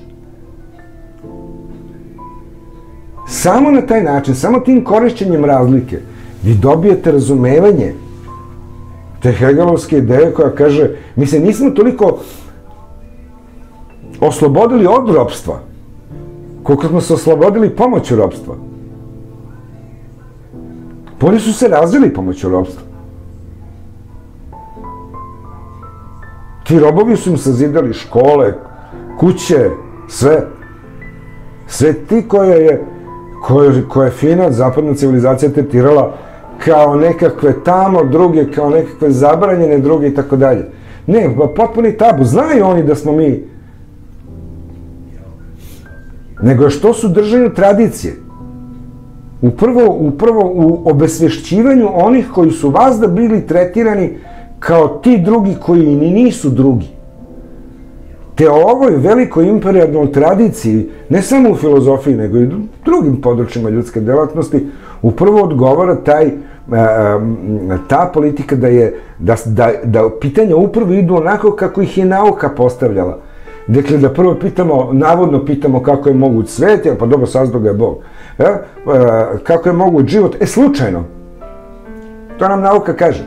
Samo na taj način, samo tim korišćenjem razlike, vi dobijete razumevanje te hegelovske ideje koja kaže, mi se nismo toliko oslobodili od ropstva, koliko smo se oslobodili pomoću ropstva. Oni su se razvili pomoću ropstva. Ti robovi su im sazidali škole, kuće, sve. Sve ti koje je fina zapadna civilizacija tretirala kao nekakve tamo druge, kao nekakve zabranjene druge i tako dalje. Ne, potpuni tabu. Znaju oni da smo mi. Nego je što su držanju tradicije. Upravo u obesvešćivanju onih koji su vazda bili tretirani kao ti drugi koji ni nisu drugi. Te ovoj velikoj imperijalnoj tradiciji, ne samo u filozofiji, nego i u drugim područjima ljudske delatnosti, upravo odgovara ta politika da pitanja upravo idu onako kako ih je nauka postavljala. Dakle, da prvo navodno pitamo kako je moguć svet, pa dobro, sazdao ga je Bog. Kako je moguć život? Slučajno. To nam nauka kaže.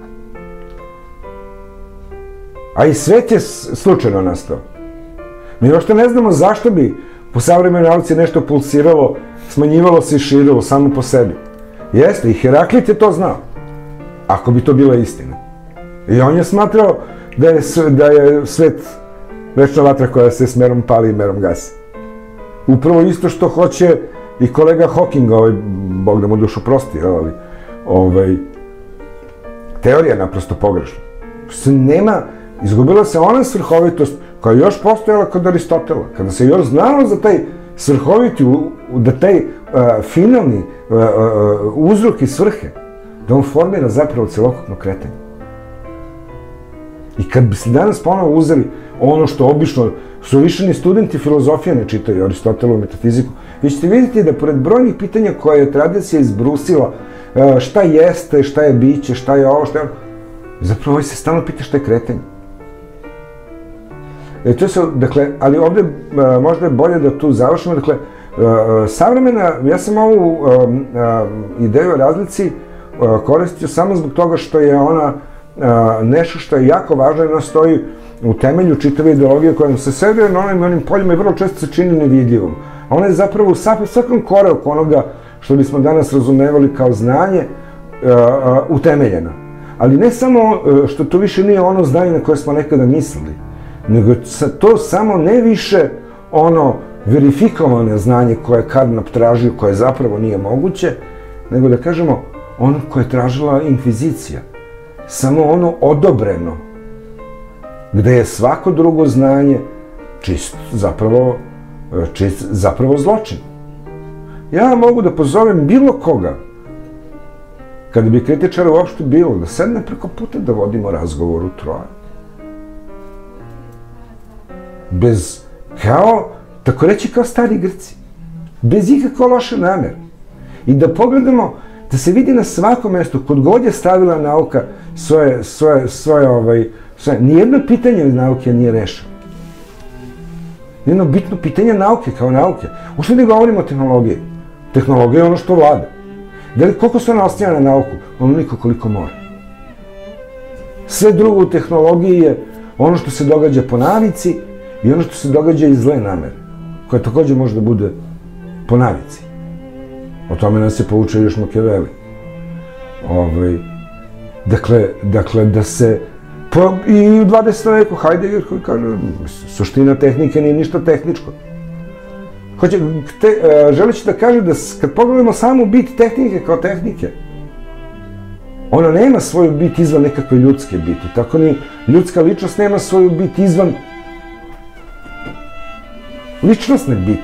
A i svet je slučajno nastao. Mi uopšte ne znamo zašto bi po savremenoj nauci nešto pulsiralo, smanjivalo se i širilo samo po sebi. Jeste, i Heraklit je to znao. Ako bi to bila istina. I on je smatrao da je svet večna vatra koja se smerom pali i merom gasi. Upravo isto što hoće i kolega Hawking, Bog da mu dušu prosti, teorija je naprosto pogrešna. Izgubila se ona svrhovitost koja je još postojala kod Aristotela. Kada se još znalo za taj svrhoviti, da taj finalni uzrok i svrhe, da on formira zapravo celokupno kretanje. I kad bi se danas ponovo uzeli ono što obično suvišeni studenti filozofije ne čitaju, Aristotelovu metafiziku, vi ćete vidjeti da pored brojnih pitanja koje je tradicija izbrusila, šta jeste, šta je biće, šta je ovo, šta je ono, zapravo se stalno pita šta je kretanje. Dakle, ali ovde možda je bolje da tu završimo, dakle, savremena, ja sam ovu ideju o razlici koristio samo zbog toga što je ona nešto što je jako važno i ona stoji u temelju čitave ideologije koja se servira na onim poljima i vrlo često se čini nevidljivom. Ona je zapravo u svakom koraku onoga što bismo danas razumevali kao znanje utemeljena. Ali ne samo što to više nije ono znanje na koje smo nekada mislili, nego to samo ne više ono verifikovano znanje koje je Carnap tražio, koje zapravo nije moguće, nego da kažemo ono koje je tražila inkvizicija. Samo ono odobreno, gde je svako drugo znanje čist zapravo zločin. Ja mogu da pozovem bilo koga, kada bi kritičara uopšte bilo, da sedne preko puta da vodimo razgovor u troje. bez, tako reći kao stari Grci, bez ikako loše namere. I da pogledamo, da se vidi na svakom mestu, kod god je stavila nauka svoje, nijedno pitanje iz nauke nije rešeno. Nijedno bitno pitanje nauke, kao nauke. Ušte ne govorimo o tehnologiji. Tehnologija je ono što vlada. Koliko se ona oslanja na nauku? Onoliko koliko mora. Sve drugo u tehnologiji je ono što se događa po navici i ono što se događa iz zle namere, koja takođe može da bude po navici. O tome nas je poučio još Makijaveli. Dakle, da se, i u 20. veku Heidegger koji kaže, suština tehnike nije ništa tehničko. Želeći da kaže da kad pogledamo samu bit tehnike kao tehnike, ona nema svoju bit izvan nekakve ljudske biti. Tako ni ljudska ličnost nema svoju bit izvan ličnostne biti.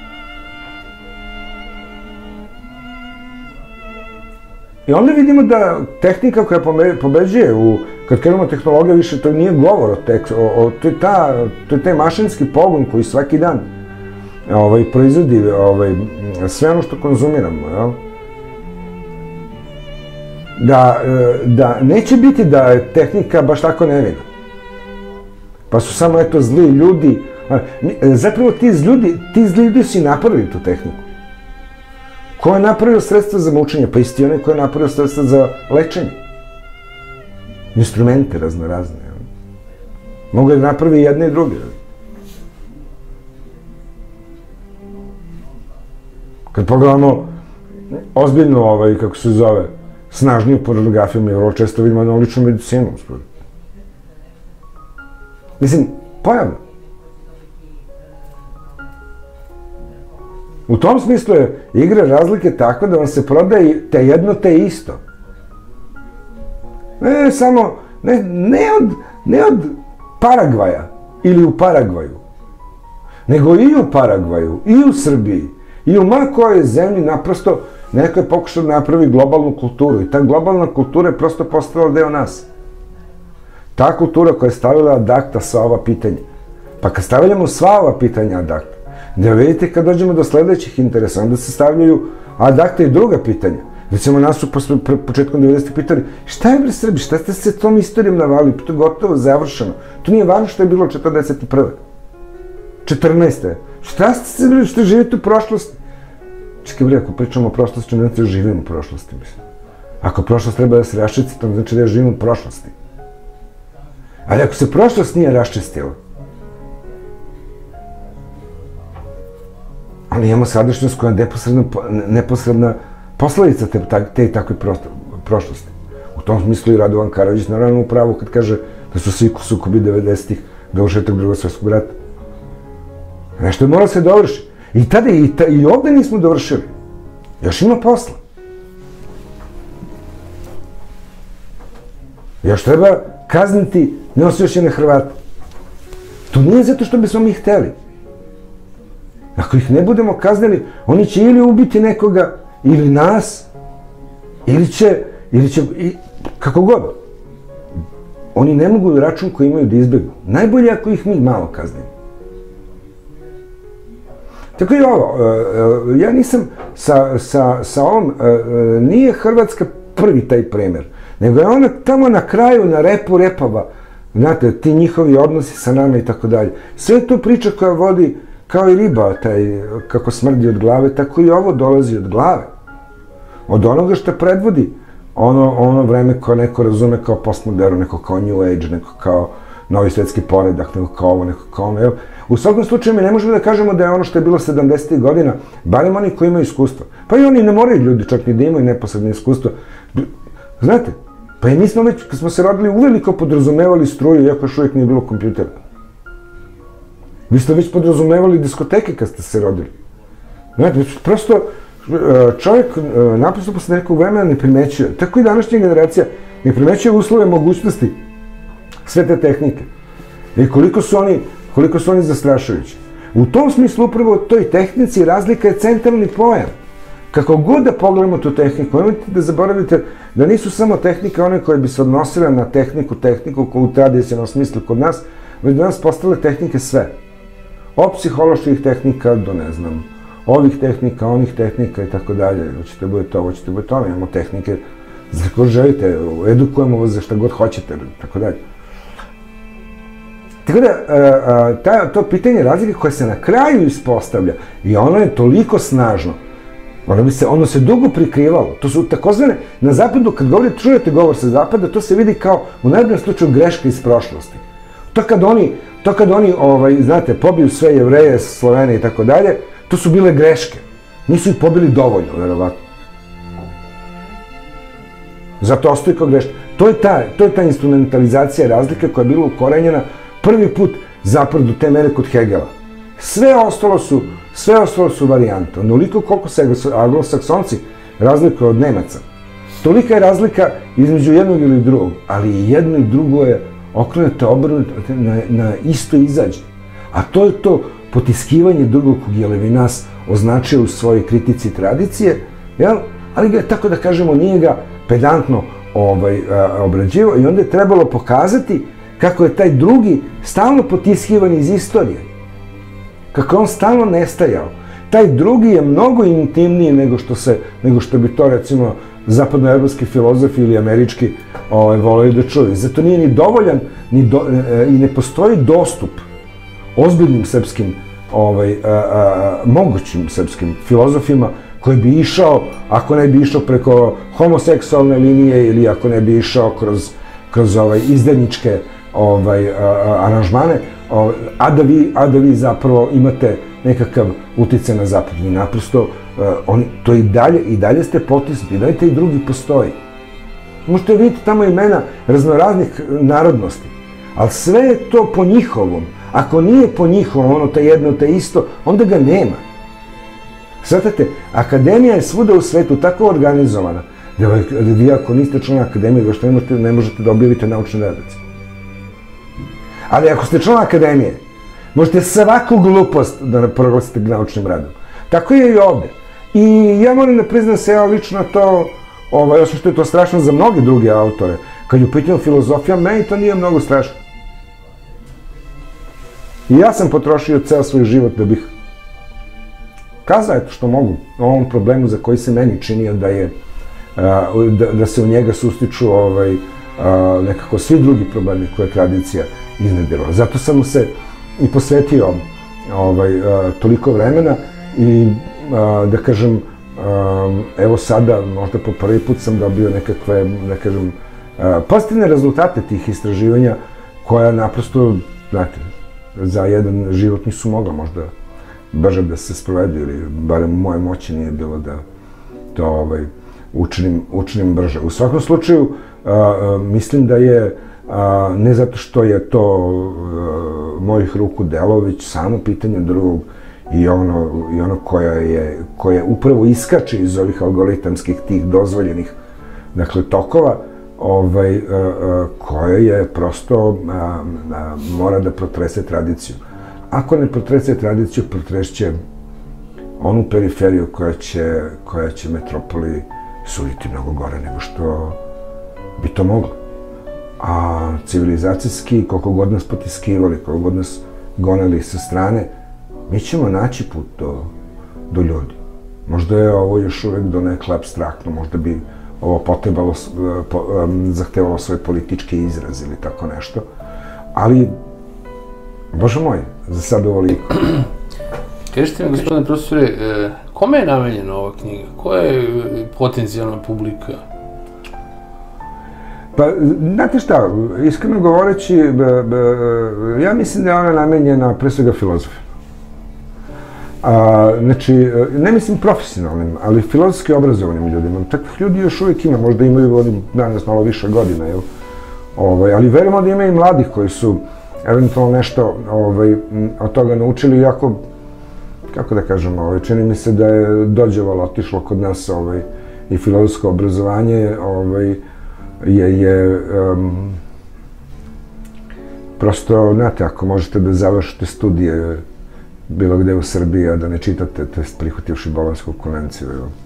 I onda vidimo da tehnika koja pobeđuje, kad krenemo tehnologija, više to nije govor to je taj mašinski pogon koji svaki dan proizvodi sve ono što konzumiramo. Da neće biti da je tehnika baš tako nevina. Pa su samo eto zli ljudi. Zapravo ti zli ljudi su i napravili tu tehniku. Ko je napravio sredstva za mučenje? Pa isti onaj ko je napravio sredstva za lečenje. Instrumente razne. Mogu da napravi i jedne i druge. Kad pogledamo ozbiljno, kako se zove, snažniju pornografiju, mi vrlo često vidimo na ličnu medicinu. Mislim, pojavno. U tom smislu je igra razlike takva da vam se prodaje te jedno te isto. Ne od Paragvaja ili u Paragvaju, nego i u Paragvaju, i u Srbiji, i u ma kojoj zemlji naprosto neko je pokušao da napravi globalnu kulturu i ta globalna kultura je prosto postala deo nas. Ta kultura koja je stavila ad acta sva ova pitanja. Pa kad stavljamo sva ova pitanja ad acta, da vidite kad dođemo do sledećih interesa, onda se stavljaju ad acta i druga pitanja. Recimo, nas su početkom 90. pitali, šta je bre Srbi, šta ste se tom istorijom navali, to je gotovo završeno. To nije važno što je bilo 41. 14. Šta ste se bre, što živite u prošlosti? Čekaj bre, ako pričamo o prošlosti, ne da živimo u prošlosti, mislim. Ako prošlost treba da se raščisti, to znači da ja živim u prošlosti. Ali ako se prošlost nije raščistila, ali imamo sadašnjost koja je neposredna posledica te i takve prošlosti. U tom smislu i Radovan Karadžić naravno u pravu kad kaže da su svi sukobi 90-ih dovršetak Drugog svjetskog rata. Nešto je moralo se dovrši. I tada i ovde nismo dovršili. Još ima posla. Još treba kazniti neosvešćene Hrvate. To nije zato što bismo mi hteli. Ako ih ne budemo kaznili, oni će ili ubiti nekoga, ili nas, ili će, kako god. Oni ne mogu račun koji imaju da izbjegu. Najbolje ako ih mi malo kaznimo. Tako i ovo, ja nisam sa ovom, nije Hrvatska prvi taj primer, nego je ona tamo na kraju, na repu repova, znate, ti njihovi odnosi sa nama i tako dalje. Sve je to priča koja vodi, kao i riba, kako smrdi od glave, tako i ovo dolazi od glave. Od onoga što predvodi ono vreme koje neko razume kao postmoderno, neko kao New Age, neko kao novi svetski poredak, neko kao ovo, neko kao ono. U svakom slučaju mi ne možemo da kažemo da je ono što je bilo 70. godina, barem oni koji imaju iskustvo. Pa i oni ne moraju ljudi čak ni da imaju neposredno iskustvo. Znate, pa i mi smo već, kad smo se rodili, uveliko podrazumevali struju, iako još uvijek nije bilo kompjutera. Vi ste već podrazumevali diskoteke kad ste se rodili. Znate, prosto čovjek naprosto posle nekog vremena ne primećuje, tako i današnja generacija ne primećuje uslove mogućnosti sve te tehnike. I koliko su oni zastrašujući. U tom smislu upravo u toj tehnici razlika je centralni pojam. Kako god da pogledamo tu tehniku, nemojte da zaboravite da nisu samo tehnike one koje bi se odnosile na tehniku u tradicionalnom smislu kod nas, već da nas postale tehnike sve. Od psiholoških tehnika do, ne znam, ovih tehnika, onih tehnika i tako dalje. Hoćete budete ovo, hoćete budete ovo. Imamo tehnike za koje želite, edukujemo vas za šta god hoćete, tako dalje. Tako da, to pitanje razlike koje se na kraju ispostavlja, i ono je toliko snažno, ono se dugo prikrivalo. To su takozvane, na zapadu, kad čujete govor sa zapada, to se vidi kao, u najboljem slučaju, greška iz prošlosti. To kad oni, znate, pobiju sve Jevreje, Slovene i tako dalje, to su bile greške. Nisu ih pobili dovoljno, verovatno. Zato ostoji kao greška. To je ta instrumentalizacija razlike koja je bila ukorenjena prvi put zapravo do te mere kod Hegela. Sve ostalo su varijante. Onoliko koliko se anglosaksonci razlikuju od Nemaca. Tolika je razlika između jednog ili drugog, ali i jedno i drugo je okrenuto, obrnuto na isto izađe. A to je to potiskivanje drugog kog je Levinas označio u svojoj kritici tradicije, ali ga, tako da kažemo, nije ga pedantno obrađivao i onda je trebalo pokazati kako je taj drugi stalno potiskivan iz istorije. Kako je on stalno nestajao. Taj drugi je mnogo intimniji nego što bi to, recimo, zapadnoevropski filozofi ili američki voleli da čuju. Zato nije ni dovoljan i ne postoji dostup ozbiljnim srpskim, mogućim srpskim filozofima koji bi išao, ako ne bi išao preko homoseksualne linije ili ako ne bi išao kroz izdajničke aranžmane, a da vi zapravo imate nekakav uticaj na zapad. I naprosto, to i dalje ste potisnuti, i dalje i drugi postoji. Možete vidjeti tamo imena raznoraznih narodnosti, ali sve je to po njihovom. Ako nije po njihovom, ono te jedno, te isto, onda ga nema. Svatate, akademija je svuda u svetu tako organizovana, da vi ako niste član akademije, vi što ne možete da objavite naučne radice. Ali ako ste član akademije, možete svaku glupost da proglasite naučnim radom. Tako je i ovde. I ja moram da priznam se, ja lično to, osim što je to strašno za mnoge druge autore, kad je u pitanju filozofija, meni to nije mnogo strašno. I ja sam potrošio ceo svoj život da bih kazao eto što mogu o ovom problemu za koji se meni činio da se u njega sustiču nekako svi drugi problemi koje je tradicija iznedrila. Zato sam mu se i posvetio toliko vremena i da kažem, evo sada, možda po prvi put sam dobio nekakve, da kažem, pozitivne rezultate tih istraživanja koja naprosto, znate, za jedan život nisu mogla možda brže da se sprovedu ili barem u moje moći nije bilo da to učinim brže. U svakom slučaju, mislim da je, ne zato što je to mojih ruku delo, već samo pitanje drugog i ono koje upravo iskače iz ovih algoritamskih tih dozvoljenih, dakle, tokova, koje je prosto mora da protrese tradiciju. Ako ne protrese tradiciju, protrešće onu periferiju koja će metropoli suditi mnogo gore nego što bi to moglo. A civilizacijski, koliko god nas potiskivali, koliko god nas gonili sa strane, mi ćemo naći put do ljudi. Možda je ovo još uvek donekle apstraktno, možda bi ovo zahtevalo svoj politički izraz ili tako nešto, ali, Bože moj, za sad ovoliko. Kažite mi, gospodine profesore, kome je namenjena ova knjiga? Koja je potencijalna publika? Pa, znate šta, iskreno govoreći, ja mislim da je ona namenjena pre svega filozofima. Znači, ne mislim profesionalnim, ali filozofski obrazovanim ljudima. Takvih ljudi još uvijek ima, možda imaju oni danas malo više godina, jel? Ali verujemo da ima i mladih koji su eventualno nešto od toga naučili, iako, kako da kažem, čini mi se da je dođevalo otišlo kod nas i filozofsko obrazovanje je prosto, znate, ako možete da završite studije bilo gde u Srbiji, a da ne čitate, to je prihvativši Bolonjsku konvenciju,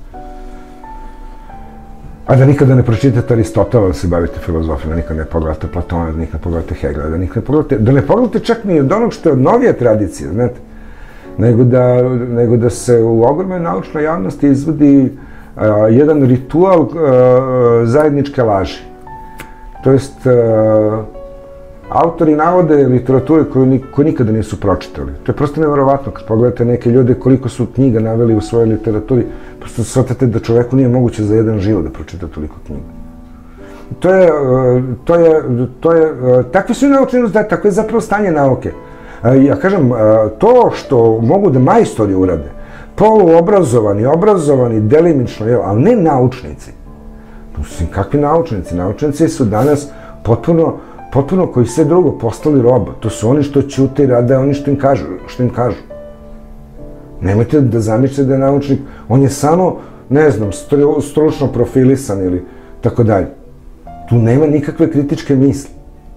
a da nikada ne pročitate Aristotela da se bavite filozofijom, da nikada ne pogledate Platona, da nikada ne pogledate Hegela, da ne pogledate čak ni od onog što je od novije tradicije, znate. nego da se u ogromnoj naučnoj javnosti izvodi jedan ritual zajedničke laži. To jest, autori navode literature koju nikada nisu pročitali. To je prosto nevjerovatno. Kad pogledate neke ljude koliko su knjiga naveli u svojoj literaturi, prosto shvatate da čoveku nije moguće za jedan život da pročita toliko knjiga. Takvi su i naučni rezultati, tako je zapravo stanje nauke. Ja kažem, to što mogu da majstori urade, poluobrazovani, obrazovani, delimično, ali ne naučnici. Kakvi naučnici? Naučnici su danas potpuno koji sve drugo postali roba. To su oni što ćute i rade, oni što im kažu. Nemojte da zamišljate da je naučnik, on je samo, ne znam, stručno profilisan ili tako dalje. Tu nema nikakve kritičke misli.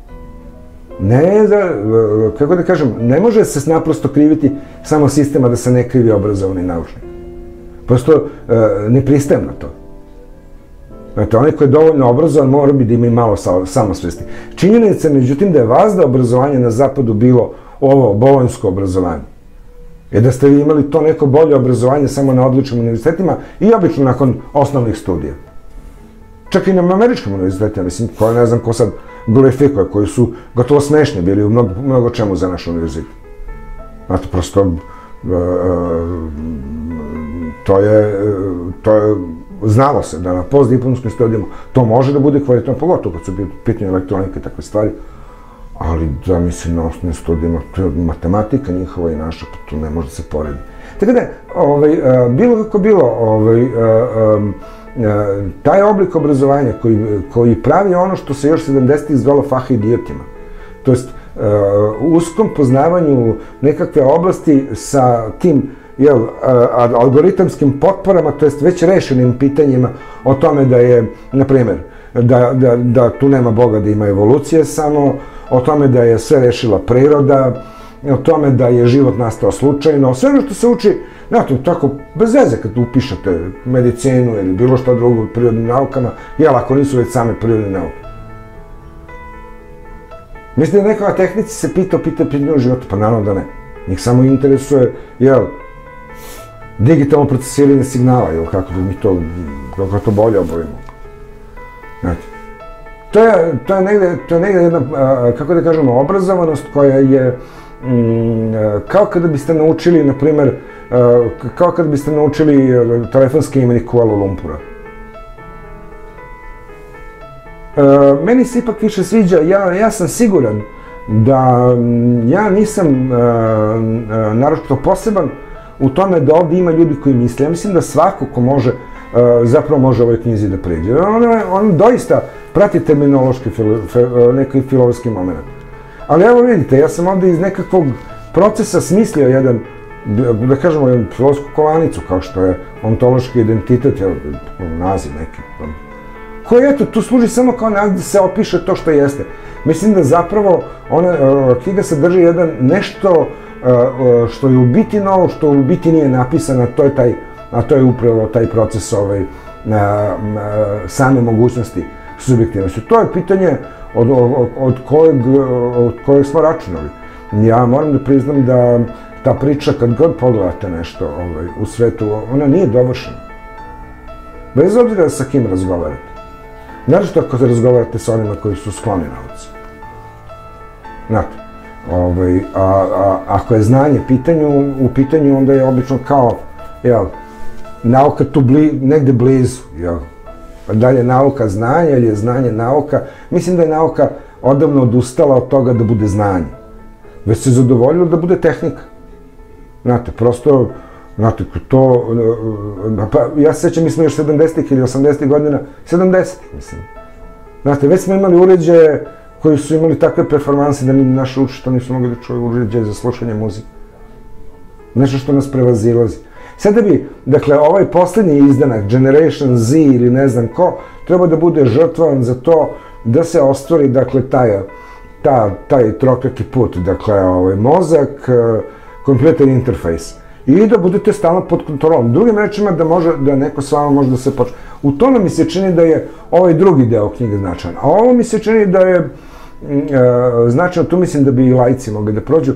Kako da kažem, ne može se naprosto kriviti samo sistema da se ne krivi obrazovani naučnik. Prosto ne pristajem na to. Znate, onaj koji je dovoljno obrazovan mora bi da ima i malo samosvesti. Činjenica je, međutim, da je vazda obrazovanje na zapadu bilo ovo bolonjsko obrazovanje. Jer da ste vi imali to neko bolje obrazovanje samo na odličnim univerzitetima i obično nakon osnovnih studija. Čak i na američkim univerzitetima, mislim, koje ne znam ko sad glorifikuje, koji su gotovo smešni bili u mnogo čemu za naš univerzitet. Znate, prosto, to je, znalo se da na postdiplomskim studijama to može da bude kvalitetno, pogotovo kad su pitanje elektronike i takve stvari, ali da, mislim, na osnovnim studijama, to je matematika njihova i naša, pa to ne može da se poredi. Tako da, bilo kako bilo, taj oblik obrazovanja koji pravi ono što se još 70-ih zvalo fah idiotima, to jest uskom poznavanju nekakve oblasti sa tim algoritamskim potporama, to jest već rešenim pitanjima o tome da je, na primjer, da tu nema Boga, da ima evolucija samo, o tome da je sve rešila priroda, o tome da je život nastao slučajno, sve ono što se uči, znate, tako, bez veze kad upišete medicinu ili bilo što drugo u prirodnim naukama, jel, ako nisu već same prirodne nauke. Mislite da neko na tehnici se pita pitanje o životu? Pa naravno da ne. Njih samo interesuje, jel, digitalno procesiranje signala, jel, kako mi to bolje obavimo. Znate, to je negde jedna, kako da kažemo, obrazovanost koja je kao kada biste naučili, na primer, kao kada biste naučili telefonski imenik Kuala Lumpura. Meni se ipak više sviđa, ja sam siguran da ja nisam naročito poseban u tome da ovdje ima ljudi koji misle. Ja mislim da svako ko može, zapravo može ovoj knjizi da priđe. On doista prati terminološki, neki filozofski moment. Ali evo vidite, ja sam ovdje iz nekakvog procesa smislio jedan, da kažemo, jednu filozofsku kovanicu, kao što je ontološki identitet, naziv neki, koji, eto, tu služi samo kao naziv da se opiše to što jeste. Mislim da zapravo knjiga sadrži nešto što je u biti novo, što u biti nije napisano, a to je upravo taj proces same mogućnosti subjektivnosti. To je pitanje od kojeg smo računali. Ja moram da priznam da ta priča, kad god pogledate nešto u svetu, ona nije dovršena. Bez obzira sa kim razgovarate. Naravno ako razgovarate sa onima koji su skloni nauci. Znate, ako je znanje u pitanju, onda je obično kao, jel, nauka tu negde blizu, jel. Da li je nauka znanja ili je znanje nauka? Mislim da je nauka odavno odustala od toga da bude znanje. Već se zadovoljilo da bude tehnika. Znate, prosto, znate, to, ja se sećam, mi smo još 70-ih ili 80-ih godina, 70-ih, mislim. Znate, već smo imali uređaje koji su imali takve performanse da naši učitelji nisu mogli da čuju uređaje za slušanje muzike. Nešto što nas prevazilazi. Sada bi, dakle, ovaj posljednji izdanak, Generation Z ili ne znam ko, treba da bude žrtvovan za to da se ostvari, dakle, taj trokraki put, dakle, mozak, kompletan interfejs. I da budete stalno pod kontrolom. Drugim rečima da neko s vama može da se počne. U tome mi se čini da je ovaj drugi deo knjige značajan. A ovo mi se čini da je značajno, tu mislim da bi i laici mogli da prođu,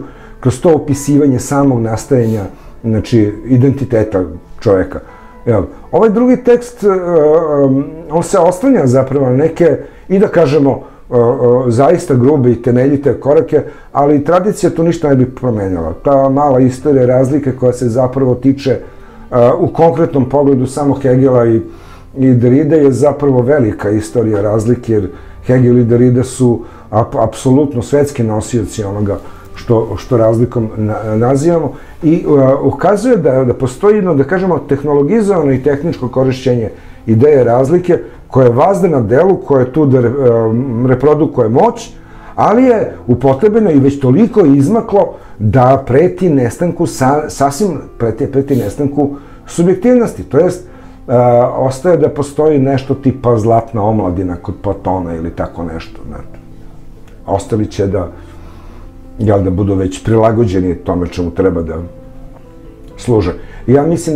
kroz to opisivanje samog nastajanja, znači, identiteta čoveka. Ovaj drugi tekst, on se oslanja zapravo na neke, i da kažemo, zaista grube i temeljite korake, ali tradicija tu ništa ne bi promenila. Ta mala istorija razlike koja se zapravo tiče u konkretnom pogledu samo Hegela i Derride je zapravo velika istorija razlike, jer Hegel i Derrida su apsolutno svetski nosioci onoga što razlikom nazivamo i ukazuje da postoji jedno, da kažemo, tehnologizovano i tehničko korišćenje ideje razlike koja je vazda na delu, koja je tu da reprodukuje moć, ali je upotrebeno i već toliko izmaklo da preti nestanku, sasvim preti nestanku subjektivnosti. To jest, ostaje da postoji nešto tipa zlatna omladina kod Platona ili tako nešto. Ostali će da budu već prilagođeni tome čemu treba da služe. Ja mislim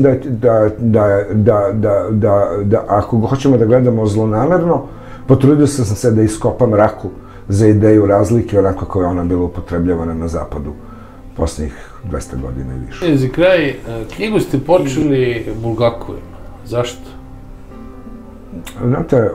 da ako hoćemo da gledamo zlonamerno, potrudio sam se da iskopam raku za ideju razlike onako kako je ona bila upotrebljavana na zapadu posljednjih 200 godina i više. Za kraj, knjigu ste počeli Bulgakovima. Zašto? Znate,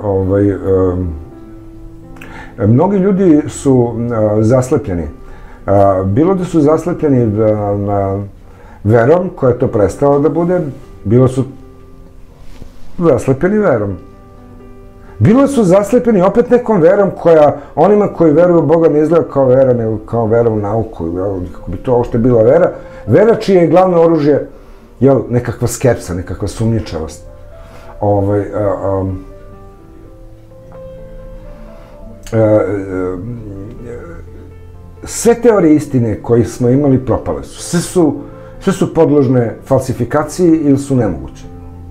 mnogi ljudi su zaslepljeni. Bilo da su zaslepljeni verom, koja je to prestala da bude, bilo su zaslepljeni verom. Bilo su zaslepljeni opet nekom verom koja onima koji veruju u Boga ne izgleda kao vera, nego kao vera u nauku. Kako bi to uopšte bila vera. Vera čije je glavno oružje nekakva skepsa, nekakva sumnjičavost. Sve teorije istine koje smo imali propale su. Sve su podložne falsifikaciji ili su nemoguće.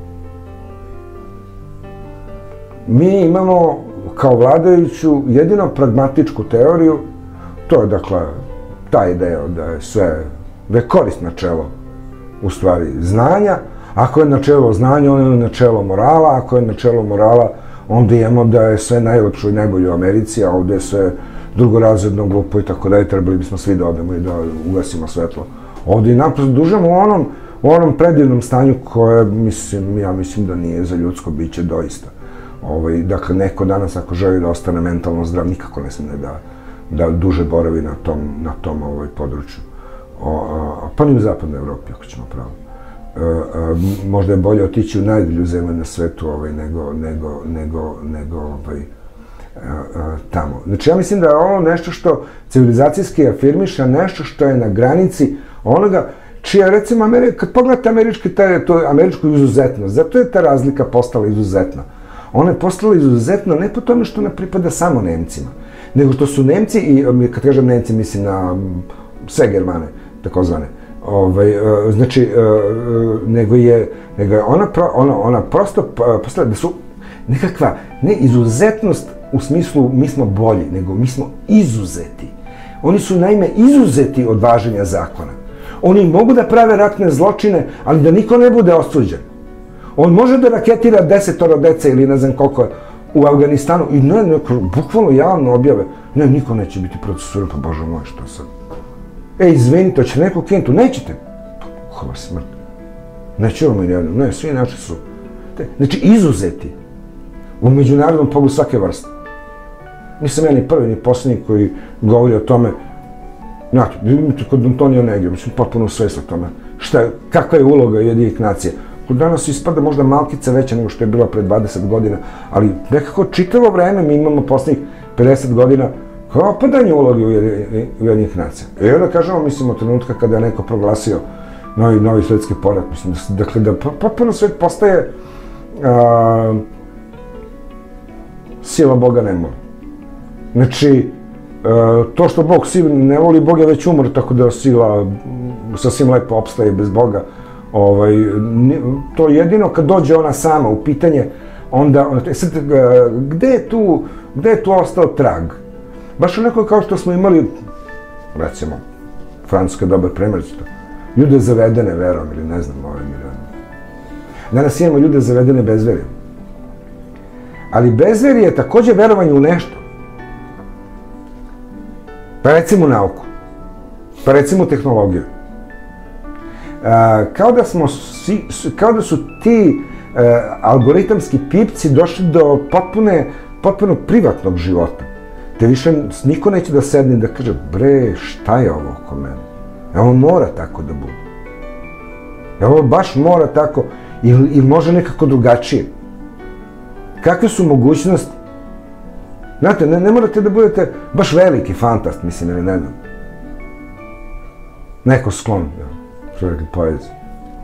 Mi imamo kao vladajuću jedino pragmatičku teoriju, to je dakle ta ideja da je korist načelo u stvari znanja. Ako je načelo znanja, ono je načelo morala, ako je načelo morala, onda imamo da je sve najlepše i najbolje u Americi, a ovde je sve drugorazredno, glupo i tako dalje, trebali bismo svi da odemo i da ugasimo svetlo. Ovde i naprosto dužemo u onom predivnom stanju koje, ja mislim da nije za ljudsko biće doista. Dakle, neko danas ako želi da ostane mentalno zdrav, nikako ne smije da duže boravi na tom području. Pa ni u zapadnoj Evropi, ako ćemo pravo. Možda je bolje otići u najdalju zemlju na svetu nego tamo. Znači, ja mislim da je ovo nešto što civilizacijski afirmiša, nešto što je na granici onoga čija, recimo, kad pogledate američku izuzetnost, zato je ta razlika postala izuzetna. Ona je postala izuzetna ne po tome što ne pripada samo Nemcima, nego što su Nemci, i kad kažem Nemci, mislim na sve Germane, takozvane, znači, nego je ona prosto postala da su nekakva, ne izuzetnost u smislu mi smo bolji, nego mi smo izuzeti. Oni su naime izuzeti od važenja zakona. Oni mogu da prave ratne zločine, ali da niko ne bude osuđen. On može da raketira 10 dece ili ne znam koliko u Afganistanu i bukvalno javno objave, ne, niko neće biti procesuiran, pa bože moj, što sad? Izvinite, hoće neko kinuti? Nećete. Hvala smrt. Nećemo mi nijedno. Ne, svi naši su. Znači, izuzeti u međunarodnom pogledu svake vrste. Nisam ja ni prvi, ni posljednji koji govori o tome. Znate, vidite kod Antonija Negri, mislim, potpuno svest o tome. Kakva je uloga Ujedinjenih nacija? Kod danas ispada možda malkica veća nego što je bila pre 20 godina, ali nekako čitavo vreme mi imamo posljednjih 50 godina kao opadanje uloge Ujedinjenih nacija. I onda kažemo, mislim, od trenutka kada je neko proglasio novi svetski poredak, mislim, dakle, da potpuno svet postaje sila Boga ne moli. Znači, to što Bog ne voli, Bog je već umor, tako da sila sasvim lepo opstaje bez Boga. To jedino kad dođe ona sama u pitanje, onda sad, gde je tu ostao trag? Baš onako kao što smo imali, recimo, Francuska dobar primer, ljude zavedene verom ili ne znam, danas imamo ljude zavedene bezverjem. Ali bezverje je takođe verovanje u nešto. Pa recimo u nauku. Pa recimo tehnologiju. Kao da su ti algoritamski pipci došli do potpuno privatnog života. Te više niko neće da sedne i da kaže, bre, šta je ovo oko mene? Ovo mora tako da bude. Ovo baš mora tako, ili može nekako drugačije. Kakve su mogućnosti? Znate, ne morate da budete baš veliki fantast, mislim, ili ne znam. Neko sklon, što rekli poeziji.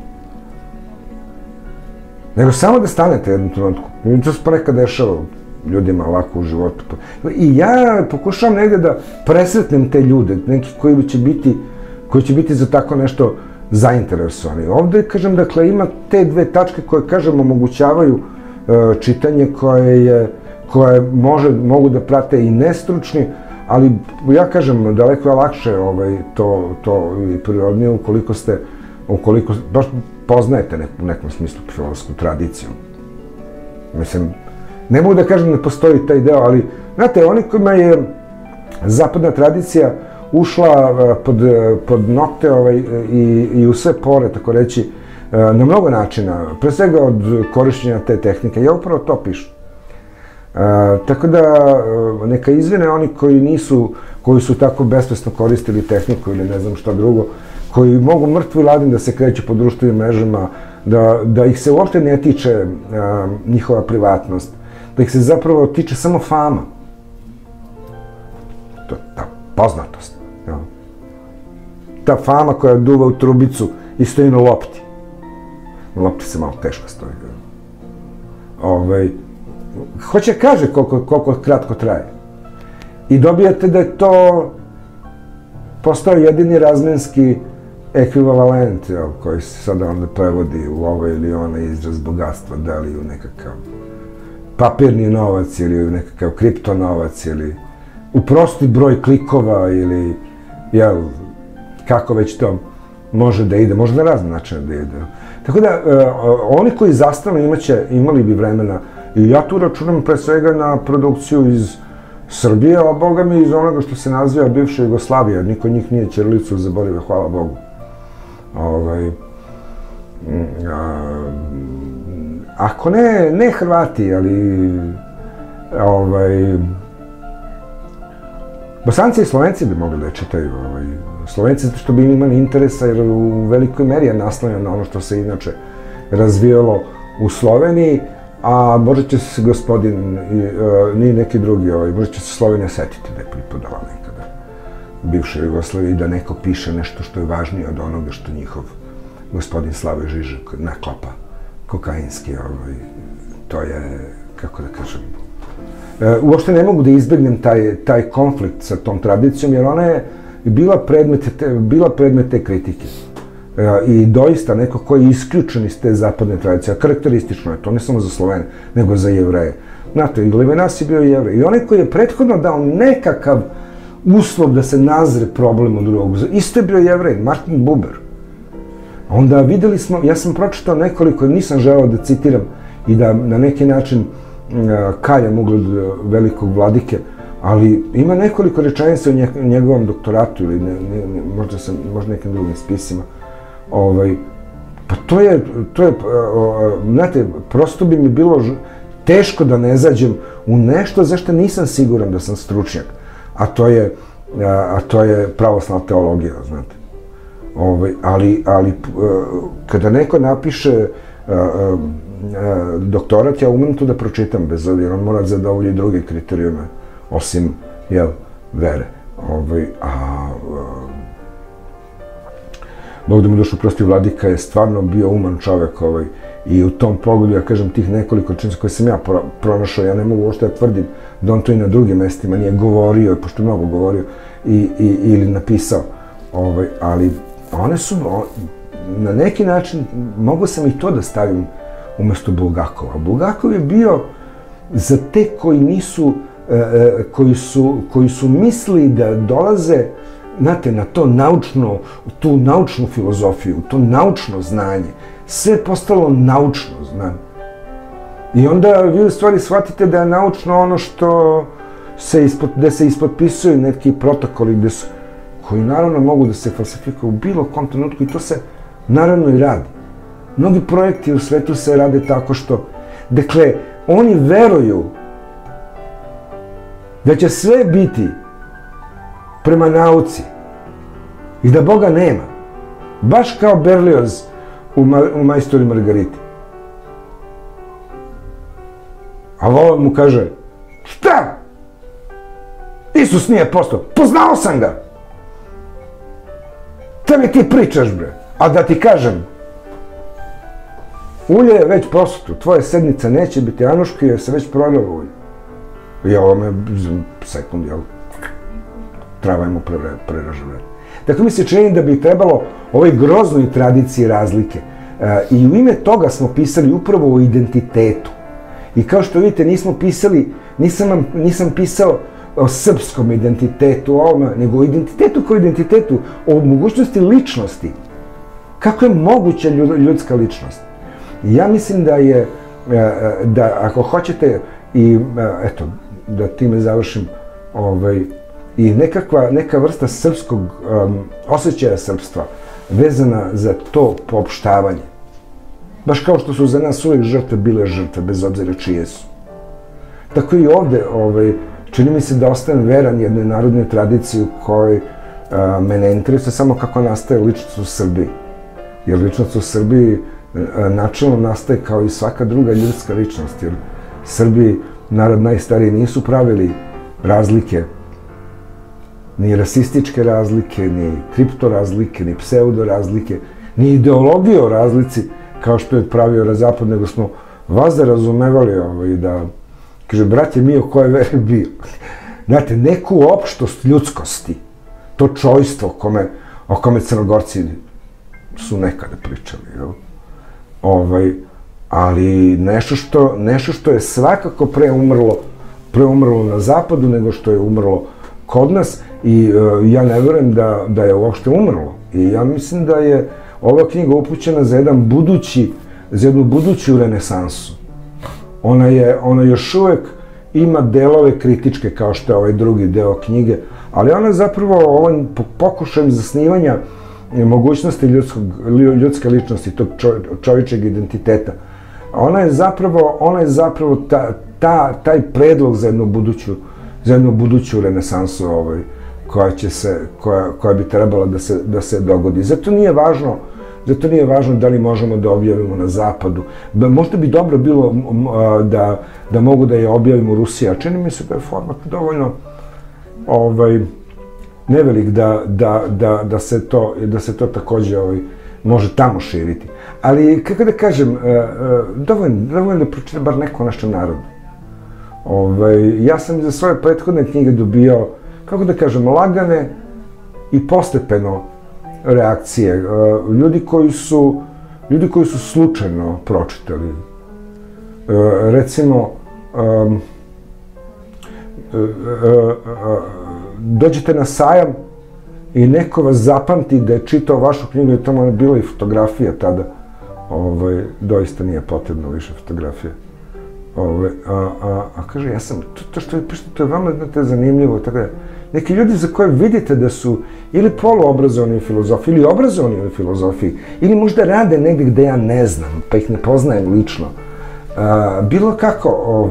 Nego samo da stanete jednu trenutku. I to se ponekad dešava ljudima ovako u životu. I ja pokušavam negde da presretnem te ljude, neki koji će biti za tako nešto zainteresovani. Ovde, kažem, dakle, ima te dve tačke koje, kažem, omogućavaju čitanje koje mogu da prate i nestručni, ali ja kažem, daleko je lakše to i prirodnije ukoliko baš poznajete u nekom smislu filozofsku tradiciju. Mislim, ne mogu da kažem da postoji taj deo, ali, znate, oni kojima je zapadna tradicija ušla pod nokte i u sve pore, tako reći, na mnogo načina, pre svega od korišćenja te tehnike, ja upravo to pišem. Tako da, neka izvine oni koji su tako besvesno koristili tehniku ili ne znam šta drugo, koji mogu mrtvo i ladni da se kreću po društvenim mrežama, da ih se uopšte ne tiče njihova privatnost, da ih se zapravo tiče samo fama. To je ta poznatost. Ta fama koja duva u trubicu i stoji na lopti. Na lopti se malo teško stoji. Hoće kaže koliko kratko traje. I dobijate da je to postao jedini razmenski ekvivalent koji se sada onda prevodi u ovaj ili onaj izraz bogatstva, da li u nekakav papirni novac ili u nekakav kriptonovac ili u prosti broj klikova ili kako već to može da ide, može na razne načine da ide. Tako da, oni koji zastanu imali bi vremena, i ja tu računam pre svega na produkciju iz Srbije, a boga mi iz onoga što se naziva bivša Jugoslavija, niko njih nije ćirilicu zaboravio, hvala Bogu. Ako ne Hrvati, ali Bosanci i Slovenci bi mogli da je čitaju. Slovenci što bi imali interesa, jer u velikoj meri je naslonjeno na ono što se inače razvijalo u Sloveniji, a možda će se gospodin, ni neki drugi, možda će se Slovenija setiti da je pripadala nekada bivšoj Jugoslaviji i da neko piše nešto što je važnije od onoga što njihov gospodin Slavoj Žižek naklapa kokainski. To je, kako da kažem, uopšte ne mogu da izbegnem taj konflikt sa tom tradicijom, jer ona je bila predmet te kritike. I doista neko koji je isključen iz te zapadne tradicije, a karakteristično je to, ne samo za Slovene, nego za Jevreje. Znate, i Levinas je bio Jevrej. I onaj koji je prethodno dao nekakav uslov da se nazre problem od drugog, isto je bio Jevrej, Martin Buber. Onda videli smo, ja sam pročitao nekoliko, nisam želeo da citiram i da na neki način kaljam ugled velikog vladike, ali ima nekoliko rečenica u njegovom doktoratu ili možda nekim drugim spisima. Pa to je, znate, prosto bi mi bilo teško da ne zađem u nešto zašto nisam siguran da sam stručnjak, a to je pravoslavna teologija, znate. Ali kada neko napiše doktorat, ja umem to da pročitam, bez obzira, on mora zadovoljiti druge kriterijume, osim, vere. Bog da mu dušu prosti, vladika je stvarno bio uman čovek i u tom pogledu, ja kažem, tih nekoliko činjenica koje sam ja pronašao, ja ne mogu uopšte da tvrdim da on to i na drugim mestima nije govorio, pošto je mnogo govorio, ili napisao, ali one su, na neki način, mogo sam i to da stavim umesto Bulgakova. Bulgakov je bio za te koji nisu, koji su mislili da dolaze, znate, na to naučno, tu naučnu filozofiju, to naučno znanje. Sve je postalo naučno znanje. I onda vi u stvari shvatite da je naučno ono što gde se ispotpisuju neki protokoli koji naravno mogu da se falsifikuju u bilo kom trenutku i to se naravno i radi. Mnogi projekti u svetu se rade tako što, dakle, oni veruju da će sve biti prema nauci i da Boga nema. Baš kao Berlioz u Majstori Margariti. A Volan mu kaže, šta? Isus nije postao. Poznao sam ga. Šta mi ti pričaš, bre? A da ti kažem, ulje je već posuto. Tvoja sednica neće biti Anuška jer se već prolilo ulje. I ovo me sekund, jel? Travajmo preražavljati. Dakle, mi se čini da bi trebalo ovoj groznoj tradiciji razlike. I u ime toga smo pisali upravo o identitetu. I kao što vidite, nismo pisali, nisam pisao o srpskom identitetu, nego o identitetu kao identitetu, o mogućnosti ličnosti. Kako je moguća ljudska ličnost? I ja mislim da je, da ako hoćete, i eto, da time završim, i neka vrsta srpskog osjećaja srpstva vezana za to poopštavanje. Baš kao što su za nas uvijek žrtve bile žrtve, bez obzira čije su. Tako i ovde, čini mi se da ostanem veran jednoj narodnoj tradiciji u kojoj mene interesuje samo kako nastaje ličnost u Srbiji. Jer ličnost u Srbiji načelno nastaje kao i svaka druga ljudska ličnost, jer Srbi, narod najstariji, nisu pravili razlike, ni rasističke razlike, ni kriptorazlike, ni pseudorazlike, ni ideologije o razlici, kao što je pravio Zapad, nego smo vas razumevali da, kaže, brate, mi o koje vere bio. Znate, neku opštost ljudskosti, to čojstvo o kome Crnogorci su nekada pričali, jel? Ali nešto što je svakako preumrlo na Zapadu nego što je umrlo kod nas i ja ne verujem da je uopšte umrlo. I ja mislim da je ova knjiga upućena za jednu buduću renesansu. Ona još uvek ima delove kritičke kao što je ovaj drugi deo knjige, ali ona zapravo ovim pokušajem zasnivanja mogućnosti ljudske ličnosti, tog čovječeg identiteta, ona je zapravo taj predlog za jednu buduću renesansu koja bi trebala da se dogodi. Zato nije važno da li možemo da objavimo na Zapadu. Možda bi dobro bilo da mogu da je objavimo u Rusiji, a čini mi se da je format dovoljno nevelik da se to takođe može tamo širiti. Ali, kako da kažem, dovoljno da pročita bar neko o našem narodu. Ja sam za svoje prethodne knjige dobio, kako da kažem, lagane i postepeno reakcije. Ljudi koji su slučajno pročitali. Recimo, dođete na sajam i neko vas zapamti da je čitao vašu knjigu i tamo je bila i fotografija tada. Doista nije potrebno više fotografije. A kaže, ja sam, to što vi pišete, to je vama zanimljivo, tako da, neki ljudi za koje vidite da su ili poluobrazovani u filozofiji, ili obrazovani u filozofiji, ili možda rade negde gde ja ne znam, pa ih ne poznajem lično. Bilo kako,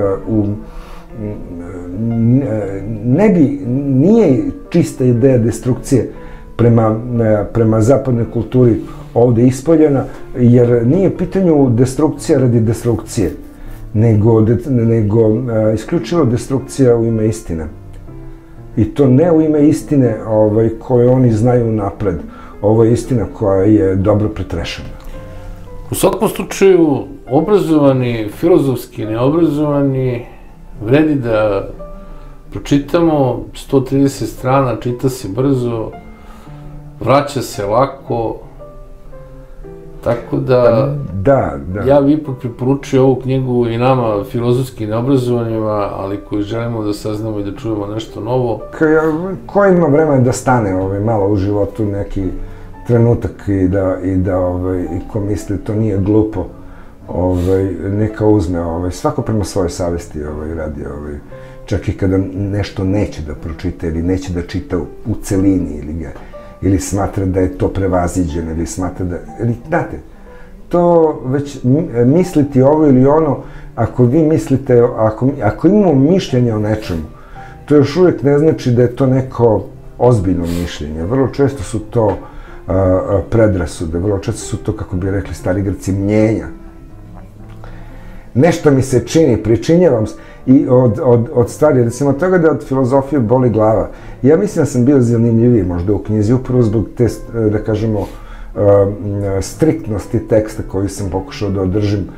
nije čista ideja destrukcije prema zapadnoj kulturi ovde ispoljena, jer nije pitanju destrukcija radi destrukcije, nego isključivo destrukcija u ime istine. I to ne u ime istine koje oni znaju napred. Ovo je istina koja je dobro pretrešena. U svakom slučaju, obrazovani, filozofski neobrazovani, vredi da pročitamo 130 strana, čita se brzo, vraća se lako, tako da ja bih ipak preporučio ovu knjigu i nama, filozofski neobrazovanima, ali koji želimo da saznamo i da čujemo nešto novo. Ko ima vremena da stane malo u životu neki trenutak i ko misli to nije glupo, neka uzme, svako prema svojoj savesti radi čak i kada nešto neće da pročita ili neće da čita u celini ili smatra da je to prevaziđeno ili smatra da... Znate, to već misliti ovo ili ono, ako vi mislite, ako imamo mišljenje o nečemu, to još uvijek ne znači da je to neko ozbiljno mišljenje. Vrlo često su to predrasude, vrlo često su to, kako bi rekli stari Grci, mnjenja. Nešto mi se čini, pričinjavam se, i od stvari, recimo od toga da od filozofije boli glava. Ja mislim da sam bio zanimljiviji možda u knjizi, upravo zbog te, da kažemo, striktnosti teksta koji sam pokušao da održim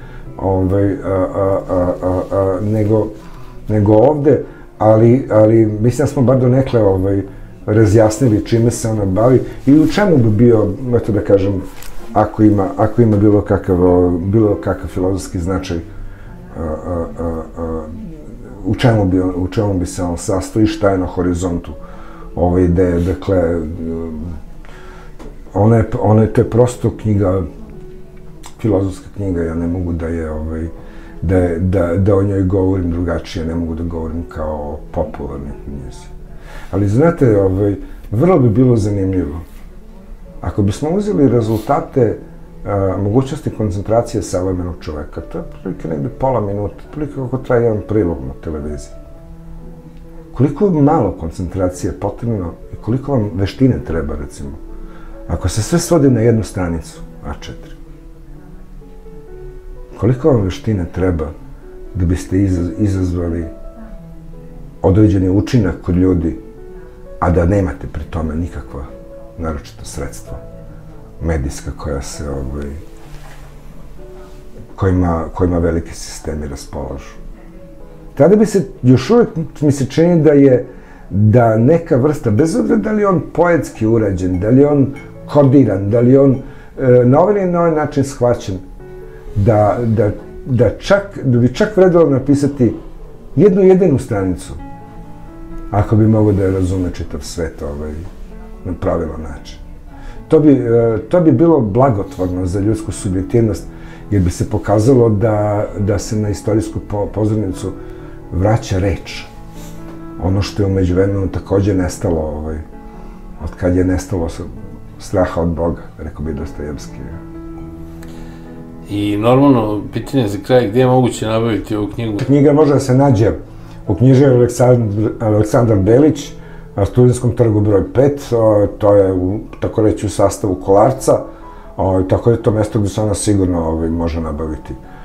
nego ovde, ali mislim da smo bar donekle razjasnili čime se ona bavi i u čemu bi bio, eto da kažem, ako ima bilo kakav filozofski značaj, u čemu bi se on sastoji, šta je na horizontu ove ideje. Dakle, to je prosto knjiga, filozofska knjiga, ja ne mogu da o njoj govorim drugačije, ne mogu da govorim kao o popularnoj knjizi. Ali znate, vrlo bi bilo zanimljivo. Ako bismo uzeli rezultate mogućnosti koncentracije savremenog čoveka, to je prilike negde pola minuta, prilike kako traje jedan prilog na televiziji. Koliko malo koncentracije je potrebno i koliko vam veštine treba, recimo, ako se sve svodi na jednu stranicu, A4. Koliko vam veštine treba da biste izazvali određeni učinak kod ljudi, a da nemate pri tome nikakva naročita sredstva medijska kojima veliki sistemi raspolažu. Tada bi se, još uvijek mi se čini da neka vrsta, bez obzira da li je on poetski urađen, da li je on kodiran, da li je on na ovaj ili na ovaj način shvaćen, da bi čak vredilo napisati jednu jedinu stranicu, ako bi mogo da je razume čitav svet na pravilan način. To bi bilo blagotvorno za ljudsku subjektivnost, jer bi se pokazalo da se na istorijsku pozornicu vraća reč. Ono što je u međuvremenu takođe nestalo, od kad je nestalo straha od Boga, rekao bi Dostojevski. I normalno, pitanje za kraj, gdje je moguće nabaviti ovu knjigu? Knjiga može da se nađe u knjižari Aleksandar Belić, na Studentskom trgu broj 5, to je, tako reći, u sastavu Kolarca, tako da je to mesto gde se ona sigurno može nabaviti.